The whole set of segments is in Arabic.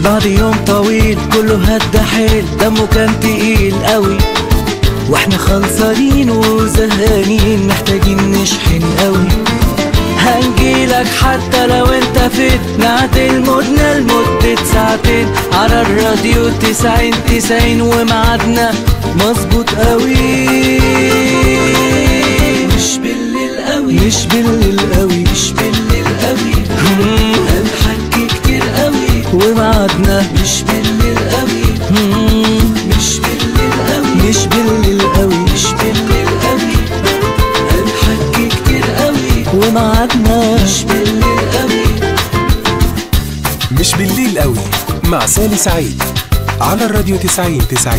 بعد يوم طويل كله هدى حيل، دمه كان تقيل قوي، واحنا خلصانين وزهقانين محتاجين نشحن قوي. هنجيلك حتى لو انت فين، نعدل مودنا لمدة ساعتين على الراديو 90 ومعادنا مظبوط قوي. مش بالليل قوي، مش بالليل قوي، مش بالليل قوي، هنحكي كتير قوي ومعادنا مش بالليل قوي، مش بالليل قوي، مش بالليل قوي، مش بالليل قوي، هنحكي كتير قوي ومعادنا مش بالليل قوي. مش بالليل قوي مع سالي سعيد على الراديو 90.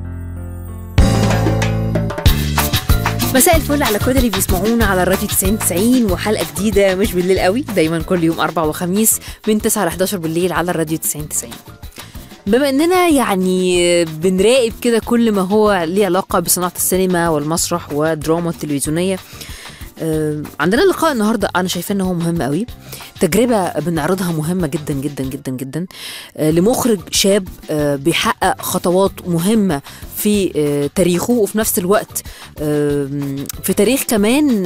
مساء الفل على كل اللي بيسمعونا على الراديو 90 وحلقة جديدة مش بالليل قوي، دايما كل يوم 4 وخميس من 9 ل 11 بالليل على الراديو 90. بما اننا يعني بنراقب كده كل ما هو ليه علاقة بصناعة السينما والمسرح والدراما التلفزيونية، عندنا لقاء النهاردة أنا شايفة أنه مهم قوي، تجربة بنعرضها مهمة جدا جدا جدا جدا لمخرج شاب بيحقق خطوات مهمة في تاريخه، وفي نفس الوقت في تاريخ كمان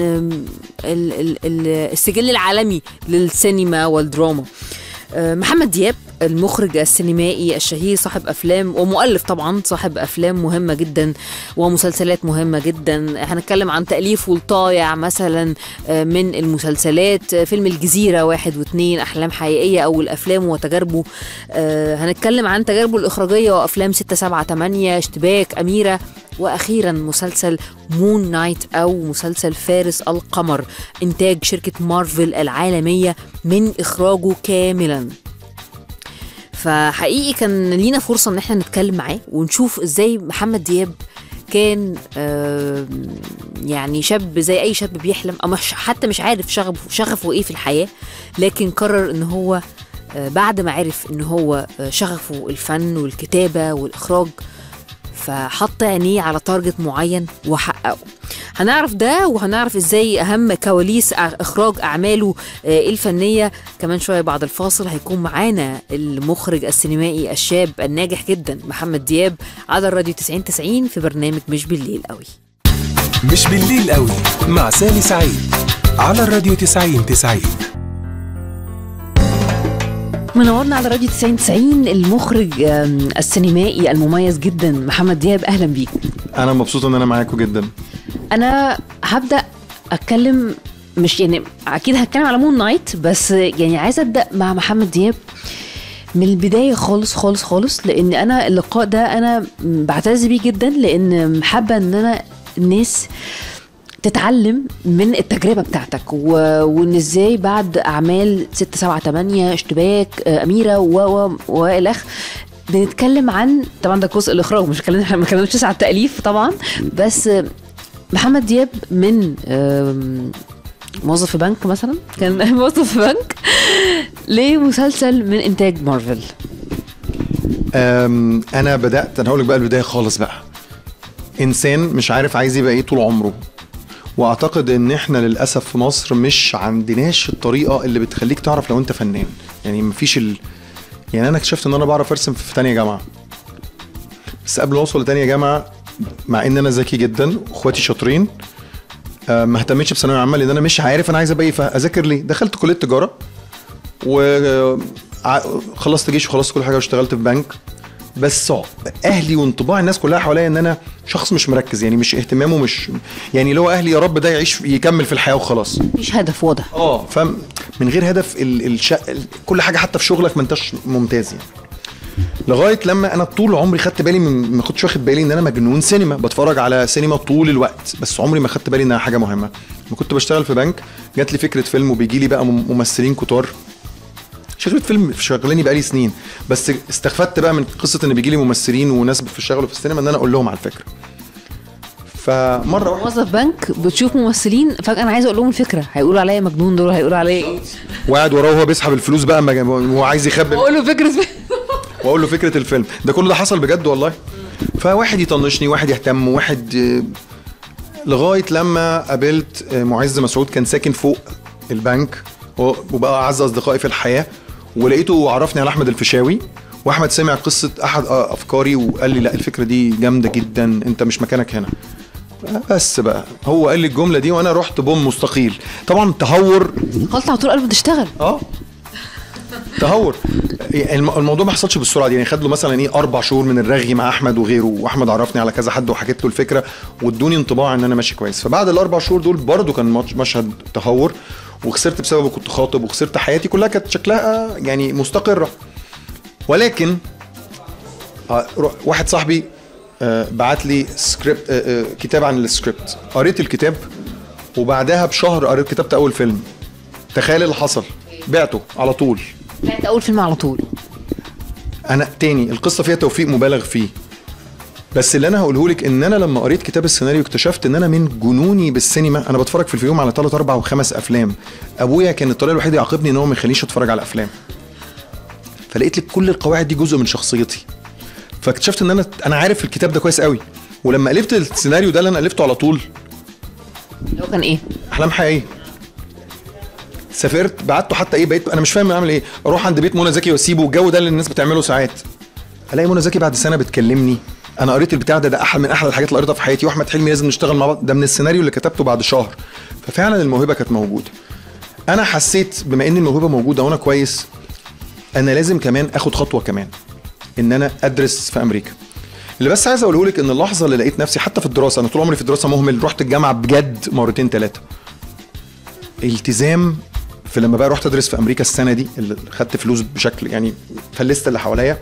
السجل العالمي للسينما والدراما. محمد دياب المخرج السينمائي الشهير، صاحب أفلام ومؤلف طبعا، صاحب أفلام مهمة جدا ومسلسلات مهمة جدا. هنتكلم عن تأليف والطايع مثلا من المسلسلات، فيلم الجزيرة 1 و2، أحلام حقيقية أو الأفلام وتجاربه. هنتكلم عن تجاربه الإخراجية وأفلام 6 7 8، اشتباك، أميرة، وأخيرا مسلسل مون نايت أو مسلسل فارس القمر، إنتاج شركة مارفل العالمية من إخراجه كاملا. فحقيقي كان لينا فرصة ان احنا نتكلم معاه ونشوف ازاي محمد دياب كان يعني شاب زي اي شاب بيحلم، او حتى مش عارف شغفه ايه في الحياة، لكن قرر ان هو بعد ما عرف ان هو شغفه الفن والكتابة والاخراج فحط عينيه على تارجت معين وحققه. هنعرف ده وهنعرف ازاي اهم كواليس اخراج اعماله الفنيه كمان شويه. بعد الفاصل هيكون معانا المخرج السينمائي الشاب الناجح جدا محمد دياب على الراديو 90 في برنامج مش بالليل قوي. مش بالليل قوي مع سالي سعيد على الراديو 90. منورنا على راديو 90 المخرج السينمائي المميز جدا محمد دياب، اهلا بيك. انا مبسوط ان انا معاكم جدا. انا هبدا اتكلم، مش يعني اكيد هتكلم على مون نايت، بس يعني عايزه ابدا مع محمد دياب من البدايه خالص خالص خالص، لان انا اللقاء ده انا بعتز بيه جدا، لان حابه ان انا الناس تتعلم من التجربة بتاعتك وان ازاي بعد اعمال 6 7 8 اشتباك اميرة والخ بنتكلم عن طبعا ده جزء الاخراج، مش ما كلمناش على التأليف طبعا، بس محمد دياب من موظف في بنك مثلا، كان موظف في بنك لمسلسل من انتاج مارفل. انا هقول لك بقى البداية خالص بقى. انسان مش عارف عايز يبقى ايه طول عمره، واعتقد ان احنا للاسف في مصر مش عندناش الطريقه اللي بتخليك تعرف لو انت فنان. يعني مفيش يعني انا اكتشفت ان انا بعرف ارسم في تانية جامعه، بس قبل ما اوصل لتانية جامعه مع ان انا ذكي جدا واخواتي شاطرين ما اهتمتش بثانويه عامه، لان انا مش عارف انا عايز ابقى ايه، فاذاكر ليه. دخلت كليه تجاره وخلصت جيش وخلصت كل حاجه واشتغلت في بنك، بس اهلي وانطباع الناس كلها حواليا ان انا شخص مش مركز، يعني مش اهتمامه، مش يعني اللي هو اهلي يا رب ده يعيش يكمل في الحياه وخلاص، مش هدف واضح. فاهم، من غير هدف كل حاجه حتى في شغلك ما انتش ممتاز يعني. لغايه لما انا طول عمري خدت بالي ما كنتش واخد بالي ان انا مجنون سينما، بتفرج على سينما طول الوقت، بس عمري ما خدت بالي انها حاجه مهمه. لما كنت بشتغل في بنك جات لي فكره فيلم، وبيجي لي بقى ممثلين كتار، شغلت فيلم شغلاني بقالي سنين، بس استخفدت بقى من قصه ان بيجي لي ممثلين وناس بيشتغلوا في السينما ان انا اقول لهم على الفكره. فمره واحده موظف بنك بتشوف ممثلين فجاه انا عايز اقول لهم الفكره، هيقولوا عليا مجنون، دول هيقولوا عليا وقاعد وراه وهو بيسحب الفلوس بقى وهو عايز يخبي، واقول له فكره الفيلم ده. كله ده حصل بجد والله. فواحد يطنشني، واحد يهتم، واحد لغايه لما قابلت معز مسعود، كان ساكن فوق البنك وبقى اعز اصدقائي في الحياه، ولقيته عرفني على احمد الفيشاوي واحمد سمع قصه احد افكاري وقال لي لا الفكره دي جامده جدا، انت مش مكانك هنا. بس بقى هو قال لي الجمله دي وانا رحت بوم مستقيل. طبعا تهور، قلت على طول قلبه تشتغل. تهور. الموضوع ما حصلش بالسرعه دي، يعني خد له مثلا ايه 4 شهور من الرغي مع احمد وغيره، واحمد عرفني على كذا حد وحكيت له الفكره وادوني انطباع ان انا ماشي كويس. فبعد ال4 شهور دول برضو كان مشهد تهور، وخسرت بسببه، كنت خاطب وخسرت حياتي كلها كانت شكلها يعني مستقره. ولكن واحد صاحبي بعت لي سكريبت، كتاب عن السكريبت، قريت الكتاب وبعدها بشهر قريت كتبت اول فيلم. تخيل اللي حصل، بعته على طول. بعت اول فيلم على طول. انا تاني القصه فيها توفيق مبالغ فيه، بس اللي انا هقوله لك ان انا لما قريت كتاب السيناريو اكتشفت ان انا من جنوني بالسينما انا بتفرج في اليوم على 3 4 و5 افلام. ابويا كان الطريقه الوحيده يعاقبني ان هو ما يخلينيش اتفرج على افلام، فلقيت لك كل القواعد دي جزء من شخصيتي. فاكتشفت ان انا عارف الكتاب ده كويس قوي. ولما قلبت السيناريو ده اللي انا قلبته على طول، هو كان ايه؟ احلام حقيقيه. سافرت بعته حتى ايه، بقيت انا مش فاهم اعمل ايه، اروح عند بيت منى زكي واسيبه، والجو ده اللي الناس بتعمله ساعات. الاقي منى زكي بعد سنه بتكلمني، انا قريت البتاع ده احد من احلى الحاجات اللي قريتها في حياتي، واحمد حلمي لازم نشتغل مع بعض، ده من السيناريو اللي كتبته بعد شهر. ففعلا الموهبه كانت موجوده. انا حسيت بما ان الموهبه موجوده وانا كويس، انا لازم كمان اخد خطوه كمان، ان انا ادرس في امريكا. اللي بس عايز اقوله لك ان اللحظه اللي لقيت نفسي حتى في الدراسه، انا طول عمري في الدراسه مهمل، رحت الجامعه بجد 2 3 التزام. في لما بقى رحت ادرس في امريكا السنه دي اللي خدت فلوس بشكل يعني فلست اللي حواليا،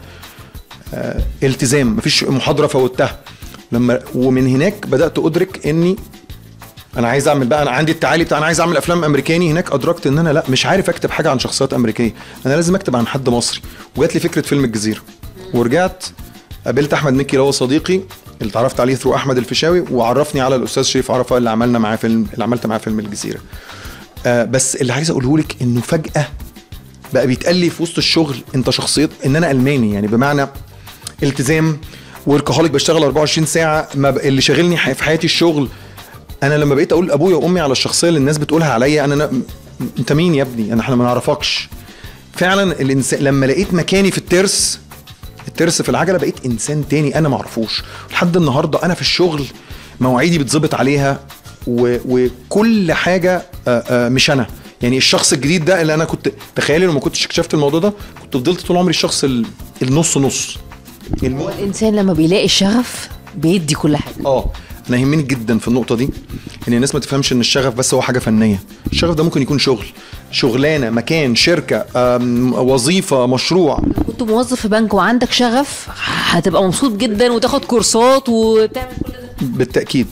التزام، مفيش محاضره فوتها. ومن هناك بدات ادرك اني انا عايز اعمل بقى، انا عندي التعالي بتاع انا عايز اعمل افلام امريكاني. هناك ادركت ان انا لا مش عارف اكتب حاجه عن شخصيات امريكيه، انا لازم اكتب عن حد مصري. وجات لي فكره فيلم الجزيره، ورجعت قابلت احمد مكي اللي هو صديقي اللي اتعرفت عليه ثرو احمد الفيشاوي، وعرفني على الاستاذ شريف عرفه اللي عملنا معاه فيلم، اللي عملت معاه فيلم الجزيره. بس اللي عايز اقوله لك انه فجاه بقى بيتقال لي في وسط الشغل انت شخصيت ان انا الماني، يعني بمعنى التزام وركهوليك، بشتغل 24 ساعه، ما اللي شاغلني في حياتي الشغل. انا لما بقيت اقول ابويا وامي على الشخصيه اللي الناس بتقولها عليا، انا انت مين يا ابني، احنا ما نعرفكش. فعلا الانسان لما لقيت مكاني في الترس في العجله، بقيت انسان تاني انا ما اعرفوش. لحد النهارده انا في الشغل مواعيدي بتظبط عليها وكل حاجه مش انا، يعني الشخص الجديد ده اللي انا كنت تخيلي لو ما كنتش اكتشفت الموضوع ده كنت فضلت طول عمري الشخص النص نص. هو الانسان لما بيلاقي الشغف بيدي كل حاجه. انا يهمني جدا في النقطه دي ان الناس ما تفهمش ان الشغف بس هو حاجه فنيه. الشغف ده ممكن يكون شغلانه، مكان، شركه، وظيفه، مشروع. كنت موظف في بنك وعندك شغف هتبقى مبسوط جدا وتاخد كورسات وتعمل كل ده بالتاكيد.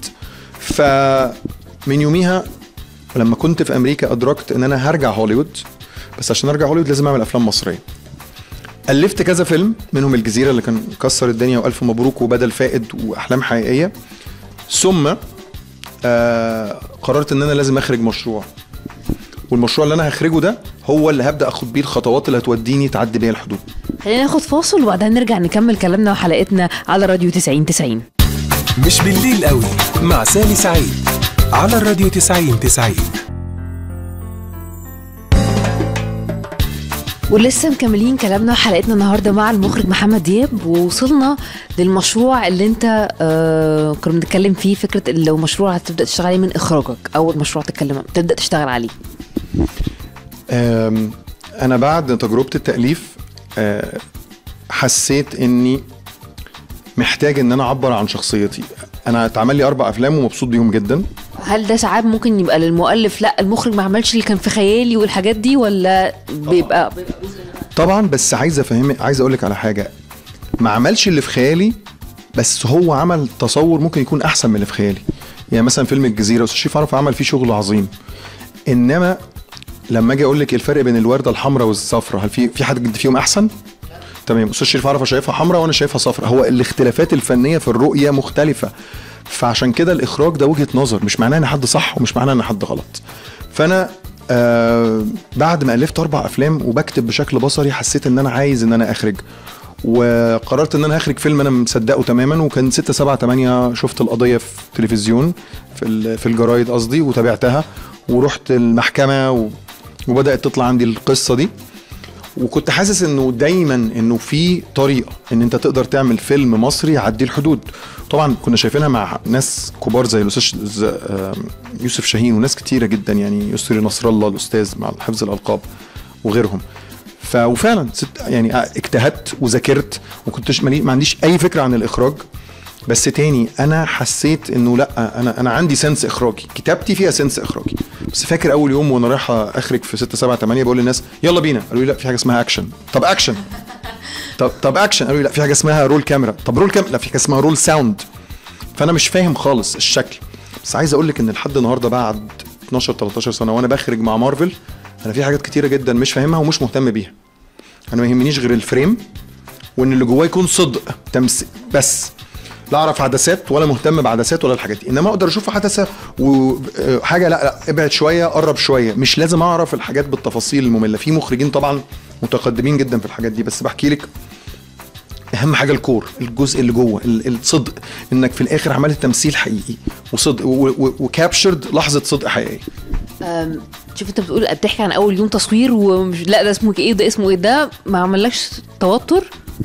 فمن يوميها لما كنت في امريكا ادركت ان انا هرجع هوليوود، بس عشان ارجع هوليوود لازم اعمل افلام مصريه. الفت كذا فيلم منهم الجزيره اللي كان كسر الدنيا، والف مبروك، وبدل فائد، واحلام حقيقيه. ثم قررت ان انا لازم اخرج مشروع، والمشروع اللي انا هخرجه ده هو اللي هبدا اخد بيه الخطوات اللي هتوديني تعدي بيها الحدود. خلينا ناخد فاصل وبعدها نرجع نكمل كلامنا وحلقتنا على راديو 90. مش بالليل قوي مع سالي سعيد على الراديو 90. ولسه مكملين كلامنا وحلقتنا النهارده مع المخرج محمد دياب، ووصلنا للمشروع اللي انت كنا بنتكلم فيه، فكره لو مشروع هتبدا تشتغل عليه من اخراجك، اول مشروع تبدا تشتغل عليه. انا بعد تجربه التاليف حسيت اني محتاج ان انا اعبر عن شخصيتي. انا اتعمل لي 4 أفلام ومبسوط بيهم جدا. هل ده ساعات ممكن يبقى للمؤلف لا المخرج ما عملش اللي كان في خيالي والحاجات دي، ولا بيبقى طبعا؟ بس عايز اقول لك على حاجه، ما عملش اللي في خيالي، بس هو عمل تصور ممكن يكون احسن من اللي في خيالي. يعني مثلا فيلم الجزيره استاذ شريف عرفة عمل فيه شغل عظيم، انما لما اجي اقول لك الفرق بين الورده الحمراء والصفراء، هل في حد فيهم احسن؟ تمام، استاذ شريف عرفة شايفها حمراء وانا شايفها صفراء، هو الاختلافات الفنيه في الرؤيه مختلفه. فعشان كده الاخراج ده وجهه نظر، مش معناه ان حد صح ومش معناه ان حد غلط. فانا بعد ما الفت 4 أفلام وبكتب بشكل بصري، حسيت ان انا عايز ان انا اخرج، وقررت ان انا هخرج فيلم انا مصدقه تماما. وكان 6 7 8 شفت القضيه في التلفزيون في الجرايد قصدي، وتابعتها ورحت المحكمه وبدات تطلع عندي القصه دي. وكنت حاسس انه دايما انه في طريقه ان انت تقدر تعمل فيلم مصري يعدي الحدود. طبعا كنا شايفينها مع ناس كبار زي الاستاذ يوسف شاهين وناس كتيره جدا، يعني يسري نصر الله الاستاذ مع حفظ الالقاب وغيرهم. وفعلا يعني اجتهدت وذاكرت وكنتش ما عنديش اي فكره عن الاخراج، بس تاني انا حسيت انه لا، انا عندي سنس اخراجي، كتابتي فيها سنس اخراجي. بس فاكر اول يوم وانا رايح اخرج في 6 7 8 بقول للناس يلا بينا، قالوا لي لا في حاجه اسمها اكشن. طب اكشن، طب اكشن، قالوا لي لا في حاجه اسمها رول كاميرا. طب رول كاميرا، لا في حاجه اسمها رول ساوند. فانا مش فاهم خالص الشكل. بس عايز اقول لك ان لحد النهارده بعد 12 13 سنه وانا بخرج مع مارفل، انا في حاجات كتيره جدا مش فاهمها ومش مهتم بيها. انا ما يهمنيش غير الفريم وان اللي جواه يكون صدق تمثيل بس، لا اعرف عدسات ولا مهتم بعدسات ولا الحاجات دي. انما اقدر اشوف عدسه وحاجه لا ابعد شويه قرب شويه، مش لازم اعرف الحاجات بالتفاصيل الممله. في مخرجين طبعا متقدمين جدا في الحاجات دي، بس بحكي لك اهم حاجه الكور، الجزء اللي جوه الصدق، انك في الاخر عملت تمثيل حقيقي وصدق وكابشرد لحظه صدق حقيقي. شوف انت بتحكي عن اول يوم تصوير ومش لا ده اسمه ايه ده اسمه ايه ده، ما عملكش توتر؟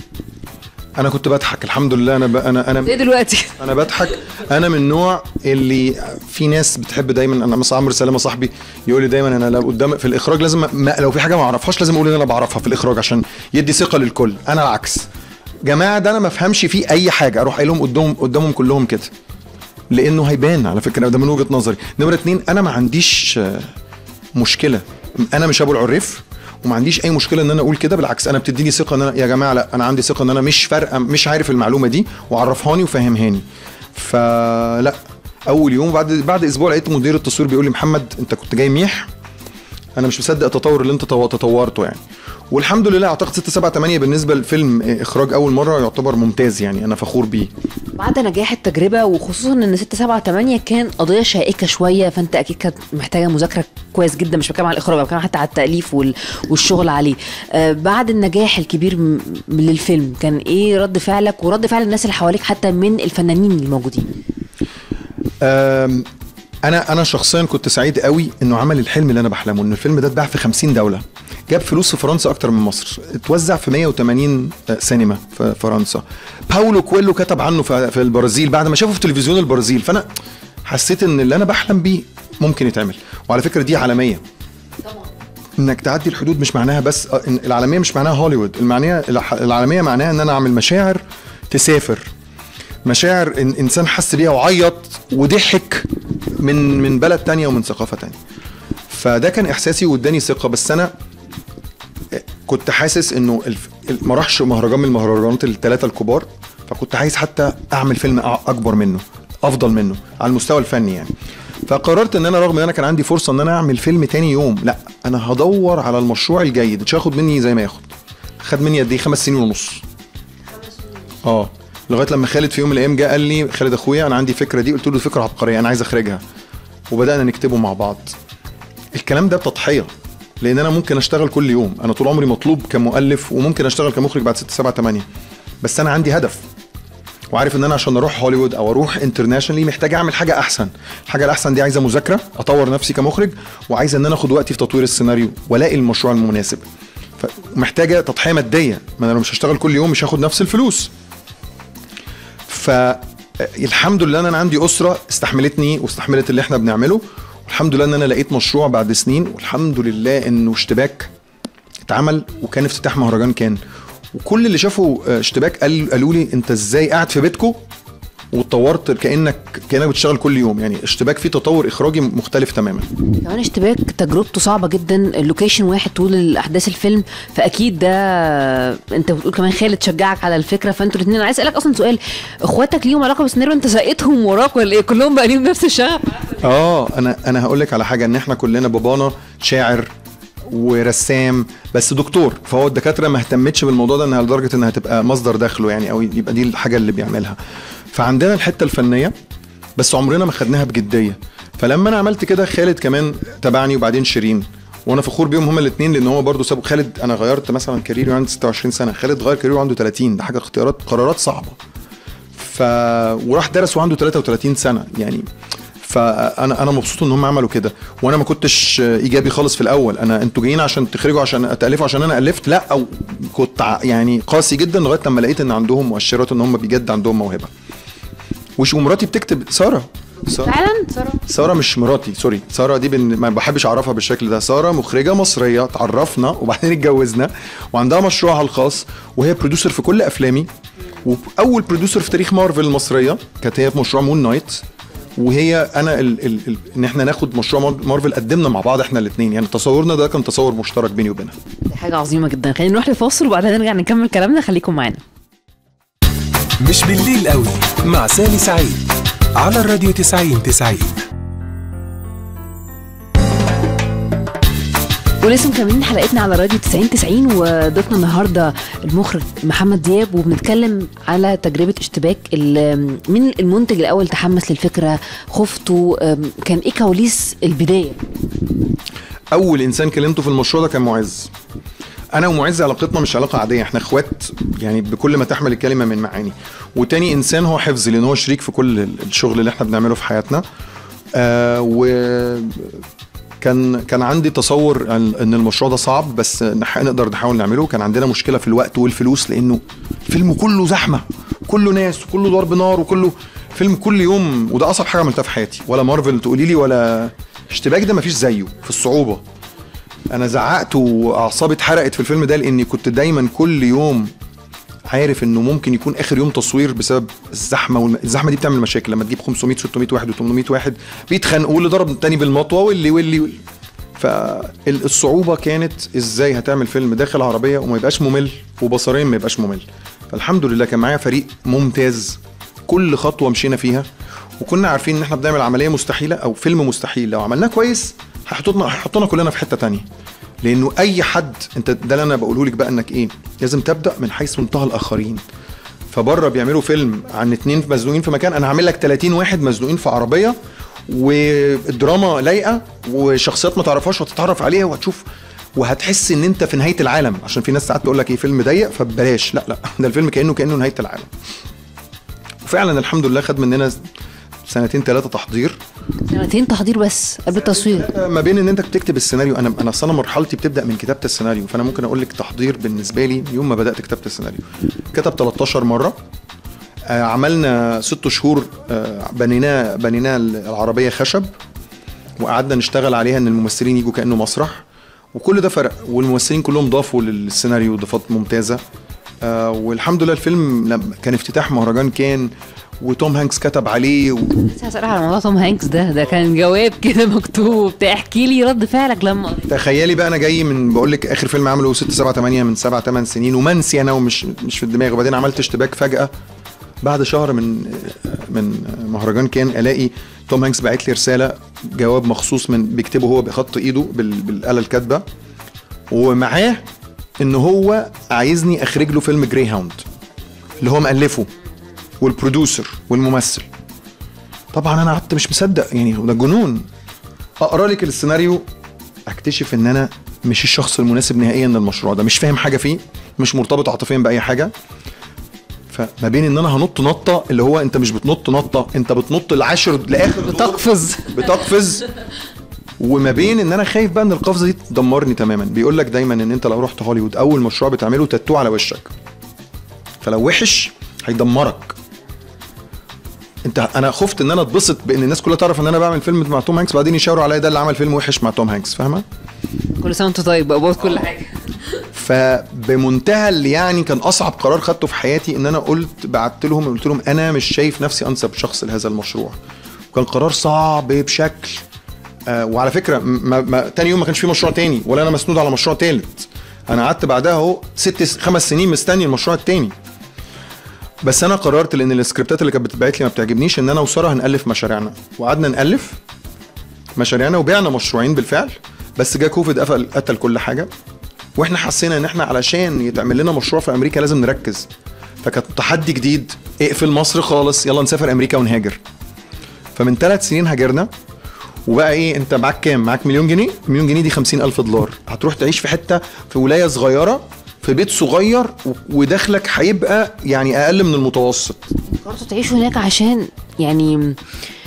انا كنت بضحك الحمد لله. انا ايه دلوقتي؟ انا بضحك. انا من النوع اللي في ناس بتحب دايما، انا مثلا عمرو سلامه صاحبي يقول لي دايما انا لو قدام في الاخراج لازم لو في حاجه ما اعرفهاش لازم اقول ان انا بعرفها في الاخراج عشان يدي ثقه للكل. انا العكس جماعه، ده انا ما افهمش فيه اي حاجه اروح قايل لهم قدامهم كلهم كده، لانه هيبان على فكره. ده من وجهه نظري. نمره 2 انا ما عنديش مشكله، انا مش ابو العريف وما عنديش اي مشكله ان انا اقول كده. بالعكس انا بتديني ثقه ان انا يا جماعه لا انا عندي ثقه ان انا مش فارقه، مش عارف المعلومه دي وعرفهاني وفهمهاني. فلا اول يوم بعد اسبوع لقيت مدير التصوير بيقول لي محمد انت كنت جاي ميح، انا مش مصدق التطور اللي انت تطورته يعني. والحمد لله اعتقد 6 7 8 بالنسبه لفيلم اخراج اول مره يعتبر ممتاز، يعني انا فخور بيه. بعد نجاح التجربه وخصوصا ان 6 7 8 كان قضيه شائكه شويه، فانت اكيد كانت محتاجه مذاكره كويس جدا، مش بتكلم على الاخراج، بتكلم حتى على التاليف والشغل عليه. بعد النجاح الكبير للفيلم كان ايه رد فعلك ورد فعل الناس اللي حواليك حتى من الفنانين الموجودين؟ انا شخصيا كنت سعيد قوي انه عمل الحلم اللي انا بحلمه، ان الفيلم ده اتباع في 50 دوله، جاب فلوس في فرنسا اكتر من مصر، اتوزع في 180 سينما في فرنسا. باولو كويلو كتب عنه في البرازيل بعد ما شافه في تلفزيون البرازيل. فانا حسيت ان اللي انا بحلم بيه ممكن يتعمل. وعلى فكره دي عالميه طبعا، انك تعدي الحدود مش معناها بس العالميه، مش معناها هوليوود. العالميه معناها ان انا اعمل مشاعر تسافر، مشاعر انسان حس بيها وعيط وضحك من بلد تانية ومن ثقافه تانية. فده كان احساسي واداني ثقه. بس انا كنت حاسس انه ما راحش مهرجان من المهرجانات الثلاثه الكبار، فكنت عايز حتى اعمل فيلم اكبر منه افضل منه على المستوى الفني يعني. فقررت ان انا رغم ان انا كان عندي فرصه ان انا اعمل فيلم تاني يوم، لا انا هدور على المشروع الجيد. مش هاخد مني زي ما ياخد، خد مني قد ايه 5 سنين ونص. لغايه لما خالد في يوم من الايام جه قال لي، خالد اخويا انا عندي فكره دي، قلت له فكره عبقريه انا عايز اخرجها، وبدانا نكتبه مع بعض. الكلام ده بتضحيه، لان انا ممكن اشتغل كل يوم، انا طول عمري مطلوب كمؤلف وممكن اشتغل كمخرج بعد 6 7 8، بس انا عندي هدف وعارف ان انا عشان اروح هوليوود او اروح انترناشونالي محتاج اعمل حاجه احسن. الحاجه الاحسن دي عايزه مذاكره، اطور نفسي كمخرج، وعايزه ان انا اخد وقتي في تطوير السيناريو والاقي المشروع المناسب. فمحتاجه تضحيه ماديه، ما انا مش هشتغل كل يوم مش هاخد نفس الفلوس. فالحمد لله ان انا عندي اسره استحملتني واستحملت اللي احنا بنعمله، والحمد لله ان انا لقيت مشروع بعد سنين، والحمد لله انه اشتباك اتعمل وكان افتتاح مهرجان كان، وكل اللي شافوا اشتباك قالوا لي انت ازاي قاعد في بيتكو واتطورت كانك بتشتغل كل يوم. يعني اشتباك فيه تطور اخراجي مختلف تماما. كمان اشتباك تجربته صعبه جدا، اللوكيشن واحد طول احداث الفيلم، فاكيد ده انت بتقول كمان خالد شجعك على الفكره، فانتوا الاثنين. انا عايز اسالك اصلا سؤال، اخواتك ليهم علاقه بالسيناريو؟ انت ساقتهم وراك ولا ايه؟ كلهم بقى ليهم نفس الشغف؟ انا هقول لك على حاجه، ان احنا كلنا بابانا شاعر ورسام بس دكتور، فهو الدكاتره ما اهتمتش بالموضوع ده انها لدرجه انها تبقى مصدر دخله يعني، او يبقى دي الحاجه اللي بيعملها. فعندنا الحته الفنيه بس عمرنا ما خدناها بجديه. فلما انا عملت كده خالد كمان تبعني، وبعدين شيرين، وانا فخور بيهم هما الاثنين، لان هو برضو سابوا. خالد انا غيرت مثلا كاريري عندي 26 سنه، خالد غير كاريره عنده 30، ده حاجه قرارات صعبه. وراح درس وعنده 33 سنه يعني. فانا مبسوط ان هم عملوا كده، وانا ما كنتش ايجابي خالص في الاول. انتوا جايين عشان تخرجوا عشان تالفوا عشان انا الفت، لا، او كنت يعني قاسي جدا لغايه لما لقيت ان عندهم مؤشرات ان هم بجد عندهم موهبه. ومراتي بتكتب، ساره فعلا ساره مش مراتي، سوري، ساره دي ما بحبش اعرفها بالشكل ده. ساره مخرجه مصريه، اتعرفنا وبعدين اتجوزنا، وعندها مشروعها الخاص، وهي بروديوسر في كل افلامي، واول بروديوسر في تاريخ مارفل المصريه. كانت هي في مشروع مون نايت، وهي انا ان احنا ناخد مشروع مارفل قدمنا مع بعض احنا الاثنين، يعني تصورنا ده كان تصور مشترك بيني وبينها. دي حاجه عظيمه جدا. خلينا نروح لفاصل وبعدين نرجع نكمل كلامنا، خليكم معانا. مش بالليل قوي مع سامي سعيد على الراديو 90-90. ولسه مكملين حلقتنا على راديو 90-90، وضيفنا النهارده المخرج محمد دياب، وبنتكلم على تجربه اشتباك. من المنتج الاول تحمس للفكره، خفته، كان ايه كواليس البدايه؟ اول انسان كلمته في المشروع ده كان معز. انا ومعز علاقتنا مش علاقه عاديه، احنا اخوات يعني بكل ما تحمل الكلمه من معاني. وتاني انسان هو حفظي، لان هو شريك في كل الشغل اللي احنا بنعمله في حياتنا. كان عندي تصور ان المشروع ده صعب، بس نقدر نحاول نعمله. كان عندنا مشكله في الوقت والفلوس، لانه الفيلم كله زحمه، كله ناس، وكله ضرب نار، وكله فيلم كل يوم، وده اصعب حاجه عملتها في حياتي. ولا مارفل تقولي لي ولا اشتباك ده مفيش زيه في الصعوبه. انا زعقت واعصابي اتحرقت في الفيلم ده، لاني كنت دايما كل يوم عارف انه ممكن يكون اخر يوم تصوير بسبب الزحمه، والزحمه دي بتعمل مشاكل. لما تجيب 500 600 واحد و800 واحد بيتخانقوا، واللي ضرب التاني بالمطوه واللي فالصعوبه كانت ازاي هتعمل فيلم داخل عربيه وما يبقاش ممل، وبصريا ما يبقاش ممل. فالحمد لله كان معايا فريق ممتاز، كل خطوه مشينا فيها، وكنا عارفين ان احنا بنعمل عمليه مستحيله او فيلم مستحيل. لو عملناه كويس هيحطنا كلنا في حته تانية. لانه اي حد، انت ده اللي انا بقوله لك بقى، انك ايه، لازم تبدا من حيث انتهى الاخرين. فبره بيعملوا فيلم عن 2 مزنوقين في مكان، انا هعمل لك 30 واحد مزنوقين في عربيه، والدراما لايقه، وشخصيات ما تعرفهاش وهتتعرف عليها وهتشوف، وهتحس ان انت في نهايه العالم. عشان في ناس ساعات تقول لك ايه، فيلم ضيق فبلاش. لا ده الفيلم كانه نهايه العالم. وفعلا الحمد لله خد مننا 2-3 تحضير. 2 تحضير بس قبل التصوير؟ ما بين ان انت بتكتب السيناريو، انا اصلا مرحلتي بتبدا من كتابه السيناريو، فانا ممكن اقول لك تحضير بالنسبه لي يوم ما بدات كتابه السيناريو. كتب 13 مره. عملنا 6 شهور، بنينا العربيه خشب، وقعدنا نشتغل عليها ان الممثلين يجوا كانه مسرح، وكل ده فرق، والممثلين كلهم ضافوا للسيناريو ضافات ممتازه. والحمد لله الفيلم كان افتتاح مهرجان كان، وتوم هانكس كتب عليه هسألك على موضوع توم هانكس ده كان جواب كده مكتوب، احكي لي رد فعلك لما تخيلي بقى. انا جاي من، بقول لك اخر فيلم عمله 6-7-8 من 7-8 سنين، ومنسي انا ومش في الدماغ، وبعدين عملت اشتباك فجأة بعد شهر من مهرجان كان، الاقي توم هانكس باعت لي رسالة جواب مخصوص بيكتبه هو بخط ايده بالآلة الكاتبة، ومعاه ان هو عايزني اخرج له فيلم جراي هاوند اللي هو مؤلفه والبروديوسر والممثل. طبعا انا قعدت مش مصدق، يعني ده جنون. اقرا لك السيناريو اكتشف ان انا مش الشخص المناسب نهائيا للمشروع ده، مش فاهم حاجه فيه، مش مرتبط عاطفيا باي حاجه. فما بين ان انا هنط نطه، اللي هو انت مش بتنط نطه، انت بتنط العاشر لاخر، بتقفز وما بين ان انا خايف بقى ان القفزه دي تدمرني تماما. بيقول لك دايما ان انت لو رحت هوليوود اول مشروع بتعمله تاتو على وشك، فلو وحش هيدمرك. انا خفت ان انا اتبسط بان الناس كلها تعرف ان انا بعمل فيلم مع توم هانكس، بعدين يشاوروا عليا ده اللي عمل فيلم وحش مع توم هانكس، فاهمه؟ كل سنه وانت طيب بقى، باظ كل حاجه. فبمنتهى اللي يعني كان اصعب قرار خدته في حياتي، ان انا بعت لهم انا مش شايف نفسي انسب شخص لهذا المشروع. كان قرار صعب بشكل. وعلى فكره تاني يوم ما كانش في مشروع تاني، ولا انا مسنود على مشروع تالت. انا قعدت بعدها اهو 5 سنين مستني المشروع التاني. بس انا قررت، لان السكريبتات اللي كانت بتتبعت لي ما بتعجبنيش، ان انا وساره هنالف مشاريعنا. وقعدنا نالف مشاريعنا وبيعنا مشروعين بالفعل، بس جا كوفيد قتل كل حاجه. واحنا حسينا ان احنا علشان يتعمل لنا مشروع في امريكا لازم نركز. فكان تحدي جديد، اقفل مصر خالص، يلا نسافر امريكا ونهاجر. فمن 3 سنين هاجرنا. وبقى ايه، انت معاك كام؟ معاك $1,000,000. $1,000,000 دي $50,000. هتروح تعيش في حته، في ولايه صغيره، في بيت صغير، ودخلك هيبقى يعني اقل من المتوسط. قررتوا تعيشوا هناك عشان يعني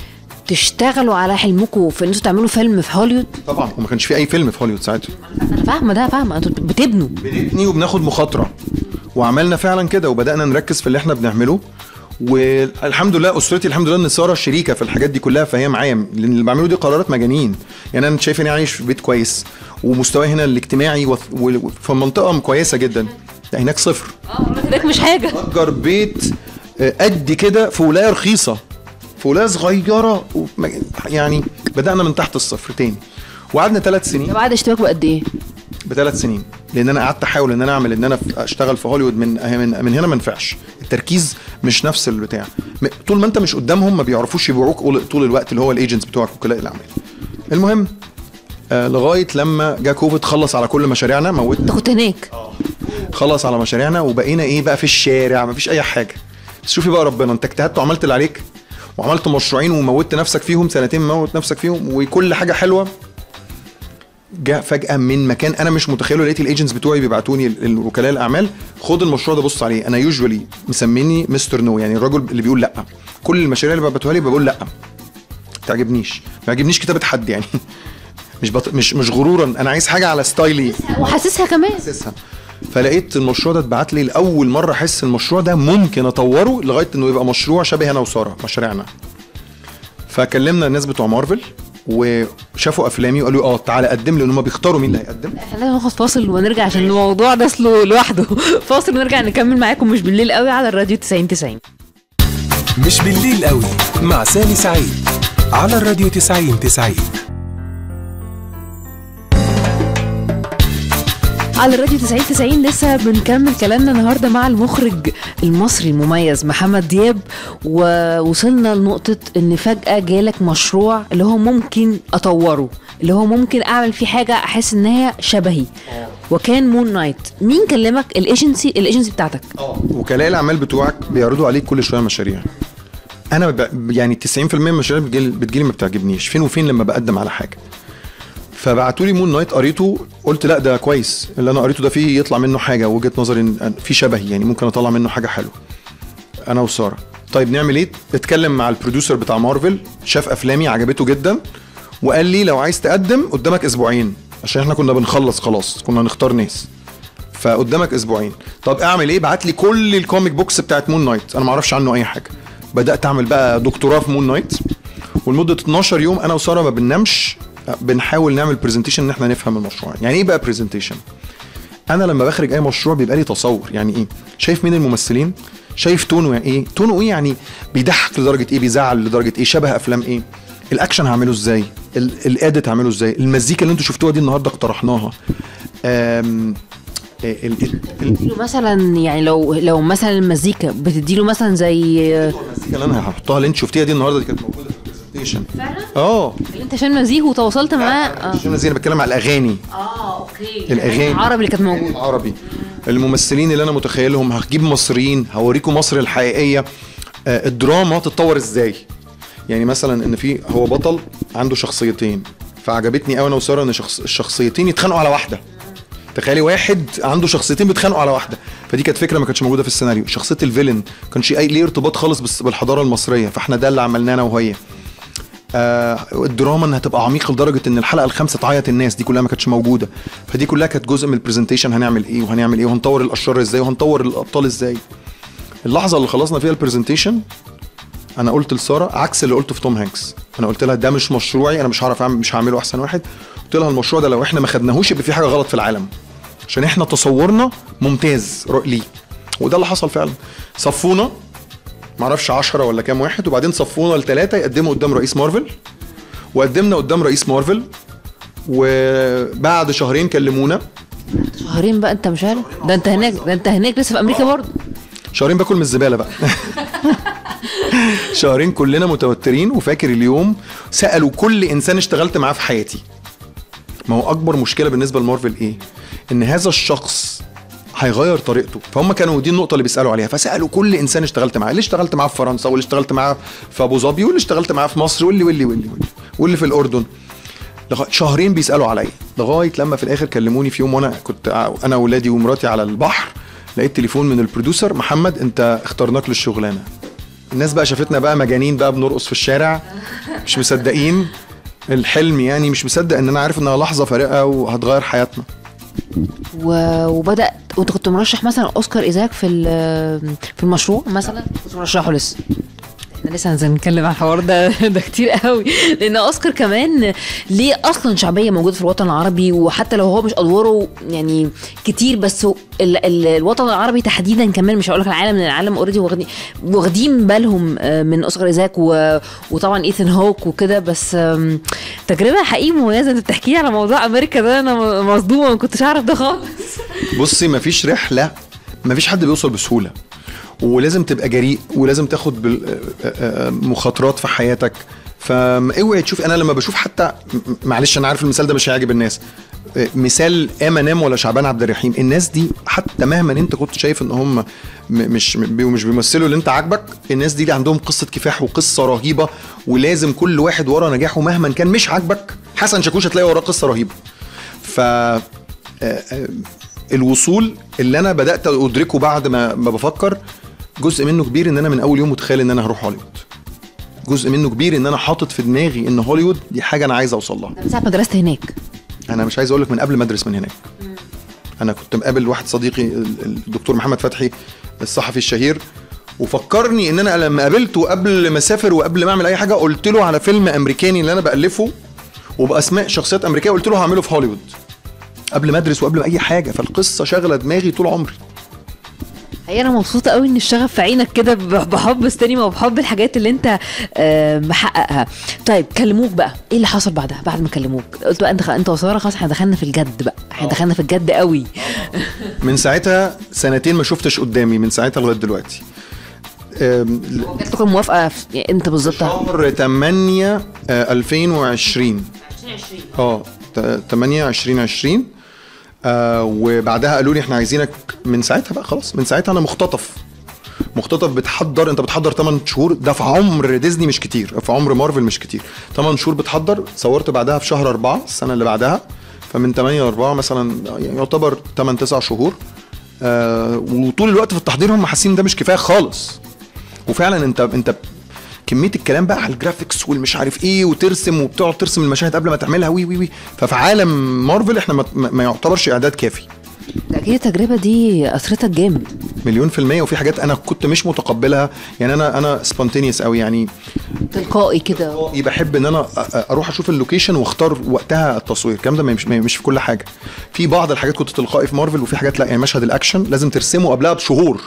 تشتغلوا على حلمكم في ان انتوا تعملوا فيلم في هوليوود؟ طبعا، وما كانش في اي فيلم في هوليوود ساعتها. انا فاهمه انتوا بتبنوا وبناخد مخاطره، وعملنا فعلا كده، وبدانا نركز في اللي احنا بنعمله. والحمد لله اسرتي الحمد لله ان ساره شريكه في الحاجات دي كلها، فهي معايا، لان اللي بعمله دي قرارات مجانين. يعني انا شايف اني عايش في بيت كويس، ومستواي هنا الاجتماعي في منطقه كويسه جدا. هناك صفر. هناك مش حاجه. اجر بيت قد كده في ولايه رخيصه، في ولايه صغيره، يعني بدانا من تحت الصفر تاني. وقعدنا 3 سنين. بعد اشتباك بقد ايه؟ ب3 سنين، لان انا قعدت احاول ان انا اعمل ان انا اشتغل في هوليوود من هنا ما ينفعش. التركيز مش نفس البتاع. طول ما انت مش قدامهم ما بيعرفوش يبيعوك طول الوقت، اللي هو الايجنتس بتوعك وكلاء الاعمال. المهم لغايه لما جه كوفيد خلص على كل مشاريعنا، موتنا. انت كنت هناك؟ خلص على مشاريعنا، وبقينا ايه بقى في الشارع، ما فيش اي حاجه. بس شوفي بقى ربنا، انت اجتهدت وعملت اللي عليك، وعملت مشروعين وموتت نفسك فيهم 2 موت نفسك فيهم، وكل حاجه حلوه. جاء فجأة من مكان أنا مش متخيله، لقيت الايجنتس بتوعي بيبعتوني الوكلاء الأعمال، خد المشروع ده بص عليه. أنا يوجوالي مسميني مستر نو، يعني الراجل اللي بيقول لأ. كل المشاريع اللي ببعتوها لي بقول لأ، ما تعجبنيش كتابة حد يعني. مش غرورا، أنا عايز حاجة على ستايلي وحاسسها كمان. فلقيت المشروع ده اتبعت لي لأول مرة، أحس المشروع ده ممكن أطوره لغاية إنه يبقى مشروع شبه أنا وسارة مشاريعنا. فكلمنا الناس بتوع مارفل وشافوا افلامي وقالوا تعالى قدم، لان هم بيختاروا مين اللي هيقدم. خلينا ناخد فاصل ونرجع عشان الموضوع ده اصله لوحده. فاصل ونرجع نكمل معاكم مش بالليل قوي على الراديو 90. مش بالليل قوي مع سامي سعيد على الراديو 90. على الراديو 90 لسه بنكمل كلامنا النهارده مع المخرج المصري المميز محمد دياب، ووصلنا لنقطة ان فجأة جالك مشروع اللي هو ممكن اطوره، اللي هو ممكن اعمل فيه حاجة احس ان هي شبهي، وكان مون نايت. مين كلمك؟ الايجنسي بتاعتك؟ وكلاء الاعمال بتوعك بيعرضوا عليك كل شوية مشاريع. انا يعني 90% من المشاريع بتجيلي ما بتعجبنيش، فين وفين لما بقدم على حاجة. فبعتوا لي مون نايت، قريته، قلت لا ده كويس، اللي انا قريته ده فيه يطلع منه حاجه، وجهه نظري في شبهي، يعني ممكن اطلع منه حاجه حلوه انا وساره. طيب نعمل ايه؟ اتكلم مع البروديوسر بتاع مارفل، شاف افلامي عجبته جدا، وقال لي لو عايز تقدم قدامك 2 أسبوع، عشان احنا كنا بنخلص خلاص، كنا نختار ناس، فقدامك 2 أسبوع. طب اعمل ايه؟ بعت لي كل الكوميك بوكس بتاعت مون نايت، انا ما اعرفش عنه اي حاجه. بدات اعمل بقى دكتوراه في مون نايت، ولمده 12 يوم انا وساره ما بننامش، بنحاول نعمل برزنتيشن ان احنا نفهم المشروع. يعني ايه بقى برزنتيشن؟ انا لما بخرج اي مشروع بيبقى لي تصور، يعني ايه؟ شايف مين الممثلين، شايف تونه يعني ايه، تونه ايه، يعني بيضحك لدرجه ايه، بيزعل لدرجه ايه، شبه افلام ايه، الاكشن هعمله ازاي، الاديت هعمله ازاي، المزيكا اللي انتوا شفتوها دي النهارده اقترحناها. مثلا يعني لو مثلا المزيكا بتديله مثلا زي المزيكا اللي انا هحطها اللي انت شفتيها دي النهارده دي كانت موجوده في البرزنتيشن فعلا. اللي انت عشان مزيه وتواصلت معاه. عشان مزيه، انا بتكلم على الاغاني. اوكي. الاغاني العربي اللي كانت موجوده. العربي، الممثلين اللي انا متخيلهم، هجيب مصريين، هوريكم مصر الحقيقيه. الدراما تتطور ازاي، يعني مثلا ان في هو بطل عنده شخصيتين، فعجبتني قوي انا وساره ان الشخصيتين يتخانقوا على واحده. تخيلي واحد عنده شخصيتين بيتخانقوا على واحده، فدي كانت فكره ما كانتش موجوده في السيناريو. شخصيه الفيلن كانش اي ليه ارتباط خالص بالحضاره المصريه، فاحنا ده اللي عملناه انا وهي. الدراما انها تبقى عميقه لدرجه ان الحلقه ال5 تعيط الناس، دي كلها ما كانتش موجوده. فدي كلها كانت جزء من البرزنتيشن، هنعمل ايه وهنعمل ايه وهنطور الاشرار ازاي وهنطور الابطال ازاي. اللحظه اللي خلصنا فيها البرزنتيشن انا قلت لساره عكس اللي قلته في توم هانكس. انا قلت لها ده مش مشروعي، انا مش هعرف اعمل، مش هعمله احسن واحد. قلت لها المشروع ده لو احنا ما خدناهوش يبقى في حاجه غلط في العالم، عشان احنا تصورنا ممتاز ليه. وده اللي حصل فعلا. صفونا معرفش 10 ولا كام واحد، وبعدين صفونا ل3 يقدموا قدام رئيس مارفل، وقدمنا قدام رئيس مارفل، وبعد شهرين كلمونا. شهرين بقى؟ انت مش عارف ده انت هناك لسه في امريكا برضه. شهرين باكل من الزباله بقى. شهرين كلنا متوترين. وفاكر اليوم سالوا كل انسان اشتغلت معاه في حياتي، ما هو اكبر مشكله بالنسبه لمارفل ايه؟ ان هذا الشخص هيغير طريقته، فهم كانوا دي النقطه اللي بيسالوا عليها. فسالوا كل انسان اشتغلت معاه، اللي اشتغلت معاه في فرنسا، واللي اشتغلت معاه في ابو ظبي، واللي اشتغلت معاه في مصر، واللي في الاردن. شهرين بيسالوا عليا، لغايه لما في الاخر كلموني في يوم وانا كنت انا واولادي ومراتي على البحر، لقيت تليفون من البروديوسر: محمد انت اخترناك للشغلانه. الناس بقى شافتنا بقى مجانين بقى بنرقص في الشارع، مش مصدقين الحلم، يعني مش مصدق ان انا عارف انها لحظه فارقه وهتغير حياتنا. وبدأ وانت كنت مرشح مثلا اوسكار ايزاك في المشروع مثلا، كنت مرشحه لسه؟ احنا لسه هنتكلم عن الحوار ده كتير قوي، لان اوسكار كمان ليه اصلا شعبيه موجوده في الوطن العربي، وحتى لو هو مش ادواره يعني كتير، بس الوطن العربي تحديدا كمان، مش هقول لك العالم، من العالم اوريدي واخدين بالهم من اوسكار ايزاك وطبعا ايثن هوك وكده. بس تجربه حقيقي مميزه. انت بتحكي لي على موضوع امريكا ده، انا مصدومه، ما كنتش اعرف ده خالص. بصي مفيش رحله، مفيش حد بيوصل بسهوله، ولازم تبقى جريء، ولازم تاخد مخاطرات في حياتك. فاوعي تشوف، انا لما بشوف حتى، معلش انا عارف المثال ده مش هيعجب الناس، مثال امينيم ولا شعبان عبد الرحيم، الناس دي حتى مهما انت كنت شايف ان هم مش بيمثلوا اللي انت عاجبك، الناس دي عندهم قصه كفاح وقصه رهيبه، ولازم كل واحد ورا نجاحه مهما كان مش عاجبك. حسن شاكوش هتلاقي وراه قصه رهيبه. ف الوصول اللي انا بدات ادركه بعد ما بفكر، جزء منه كبير ان انا من اول يوم متخيل ان انا هروح هوليوود، جزء منه كبير ان انا حاطط في دماغي ان هوليوود دي حاجه انا عايز اوصل لها. من ساعه ما درست هناك؟ انا مش عايز اقول لك من قبل ما ادرس من هناك. انا كنت مقابل واحد صديقي الدكتور محمد فتحي الصحفي الشهير، وفكرني ان انا لما قابلته قبل ما اسافر وقبل ما اعمل اي حاجه، قلت له على فيلم امريكاني اللي انا بالفه وباسماء شخصيات امريكيه، قلت له هعمله في هوليوود قبل ما ادرس وقبل ما اي حاجه. فالقصه شغله دماغي طول عمري. هي انا مبسوطه قوي ان الشغف في عينك كده، بحب السينما وبحب الحاجات اللي انت محققها. طيب كلموك بقى، ايه اللي حصل بعدها؟ بعد ما كلموك قلت بقى انت وساره خلاص احنا دخلنا في الجد بقى، احنا دخلنا في الجد قوي. من ساعتها سنتين ما شفتش قدامي، من ساعتها لغايه دلوقتي. جات لكم موافقه انت بالظبط شهر 8 2020 8 2020. وبعدها قالوا لي احنا عايزينك. من ساعتها بقى خلاص، من ساعتها انا مختطف بتحضر. انت بتحضر 8 شهور، ده في عمر ديزني مش كتير، في عمر مارفل مش كتير. 8 شهور بتحضر. صورت بعدها في شهر 4 السنه اللي بعدها، فمن 8 ل 4 مثلا يعني يعتبر 8-9 شهور. وطول الوقت في التحضير هم حاسين ده مش كفايه خالص. وفعلا انت كميه الكلام بقى على الجرافيكس والمش عارف ايه، وترسم وبتقعد ترسم المشاهد قبل ما تعملها وي. ففي عالم مارفل احنا ما يعتبرش اعداد كافي. اكيد التجربه دي اثرتك جامد 1,000,000%. وفي حاجات انا كنت مش متقبلها، يعني انا سبونتينيوس قوي، يعني تلقائي كده. بحب ان انا اروح اشوف اللوكيشن واختار وقتها التصوير. الكلام ده مش في كل حاجه. في بعض الحاجات كنت تلقائي في مارفل، وفي حاجات لا. يعني مشهد الاكشن لازم ترسمه قبلها بشهور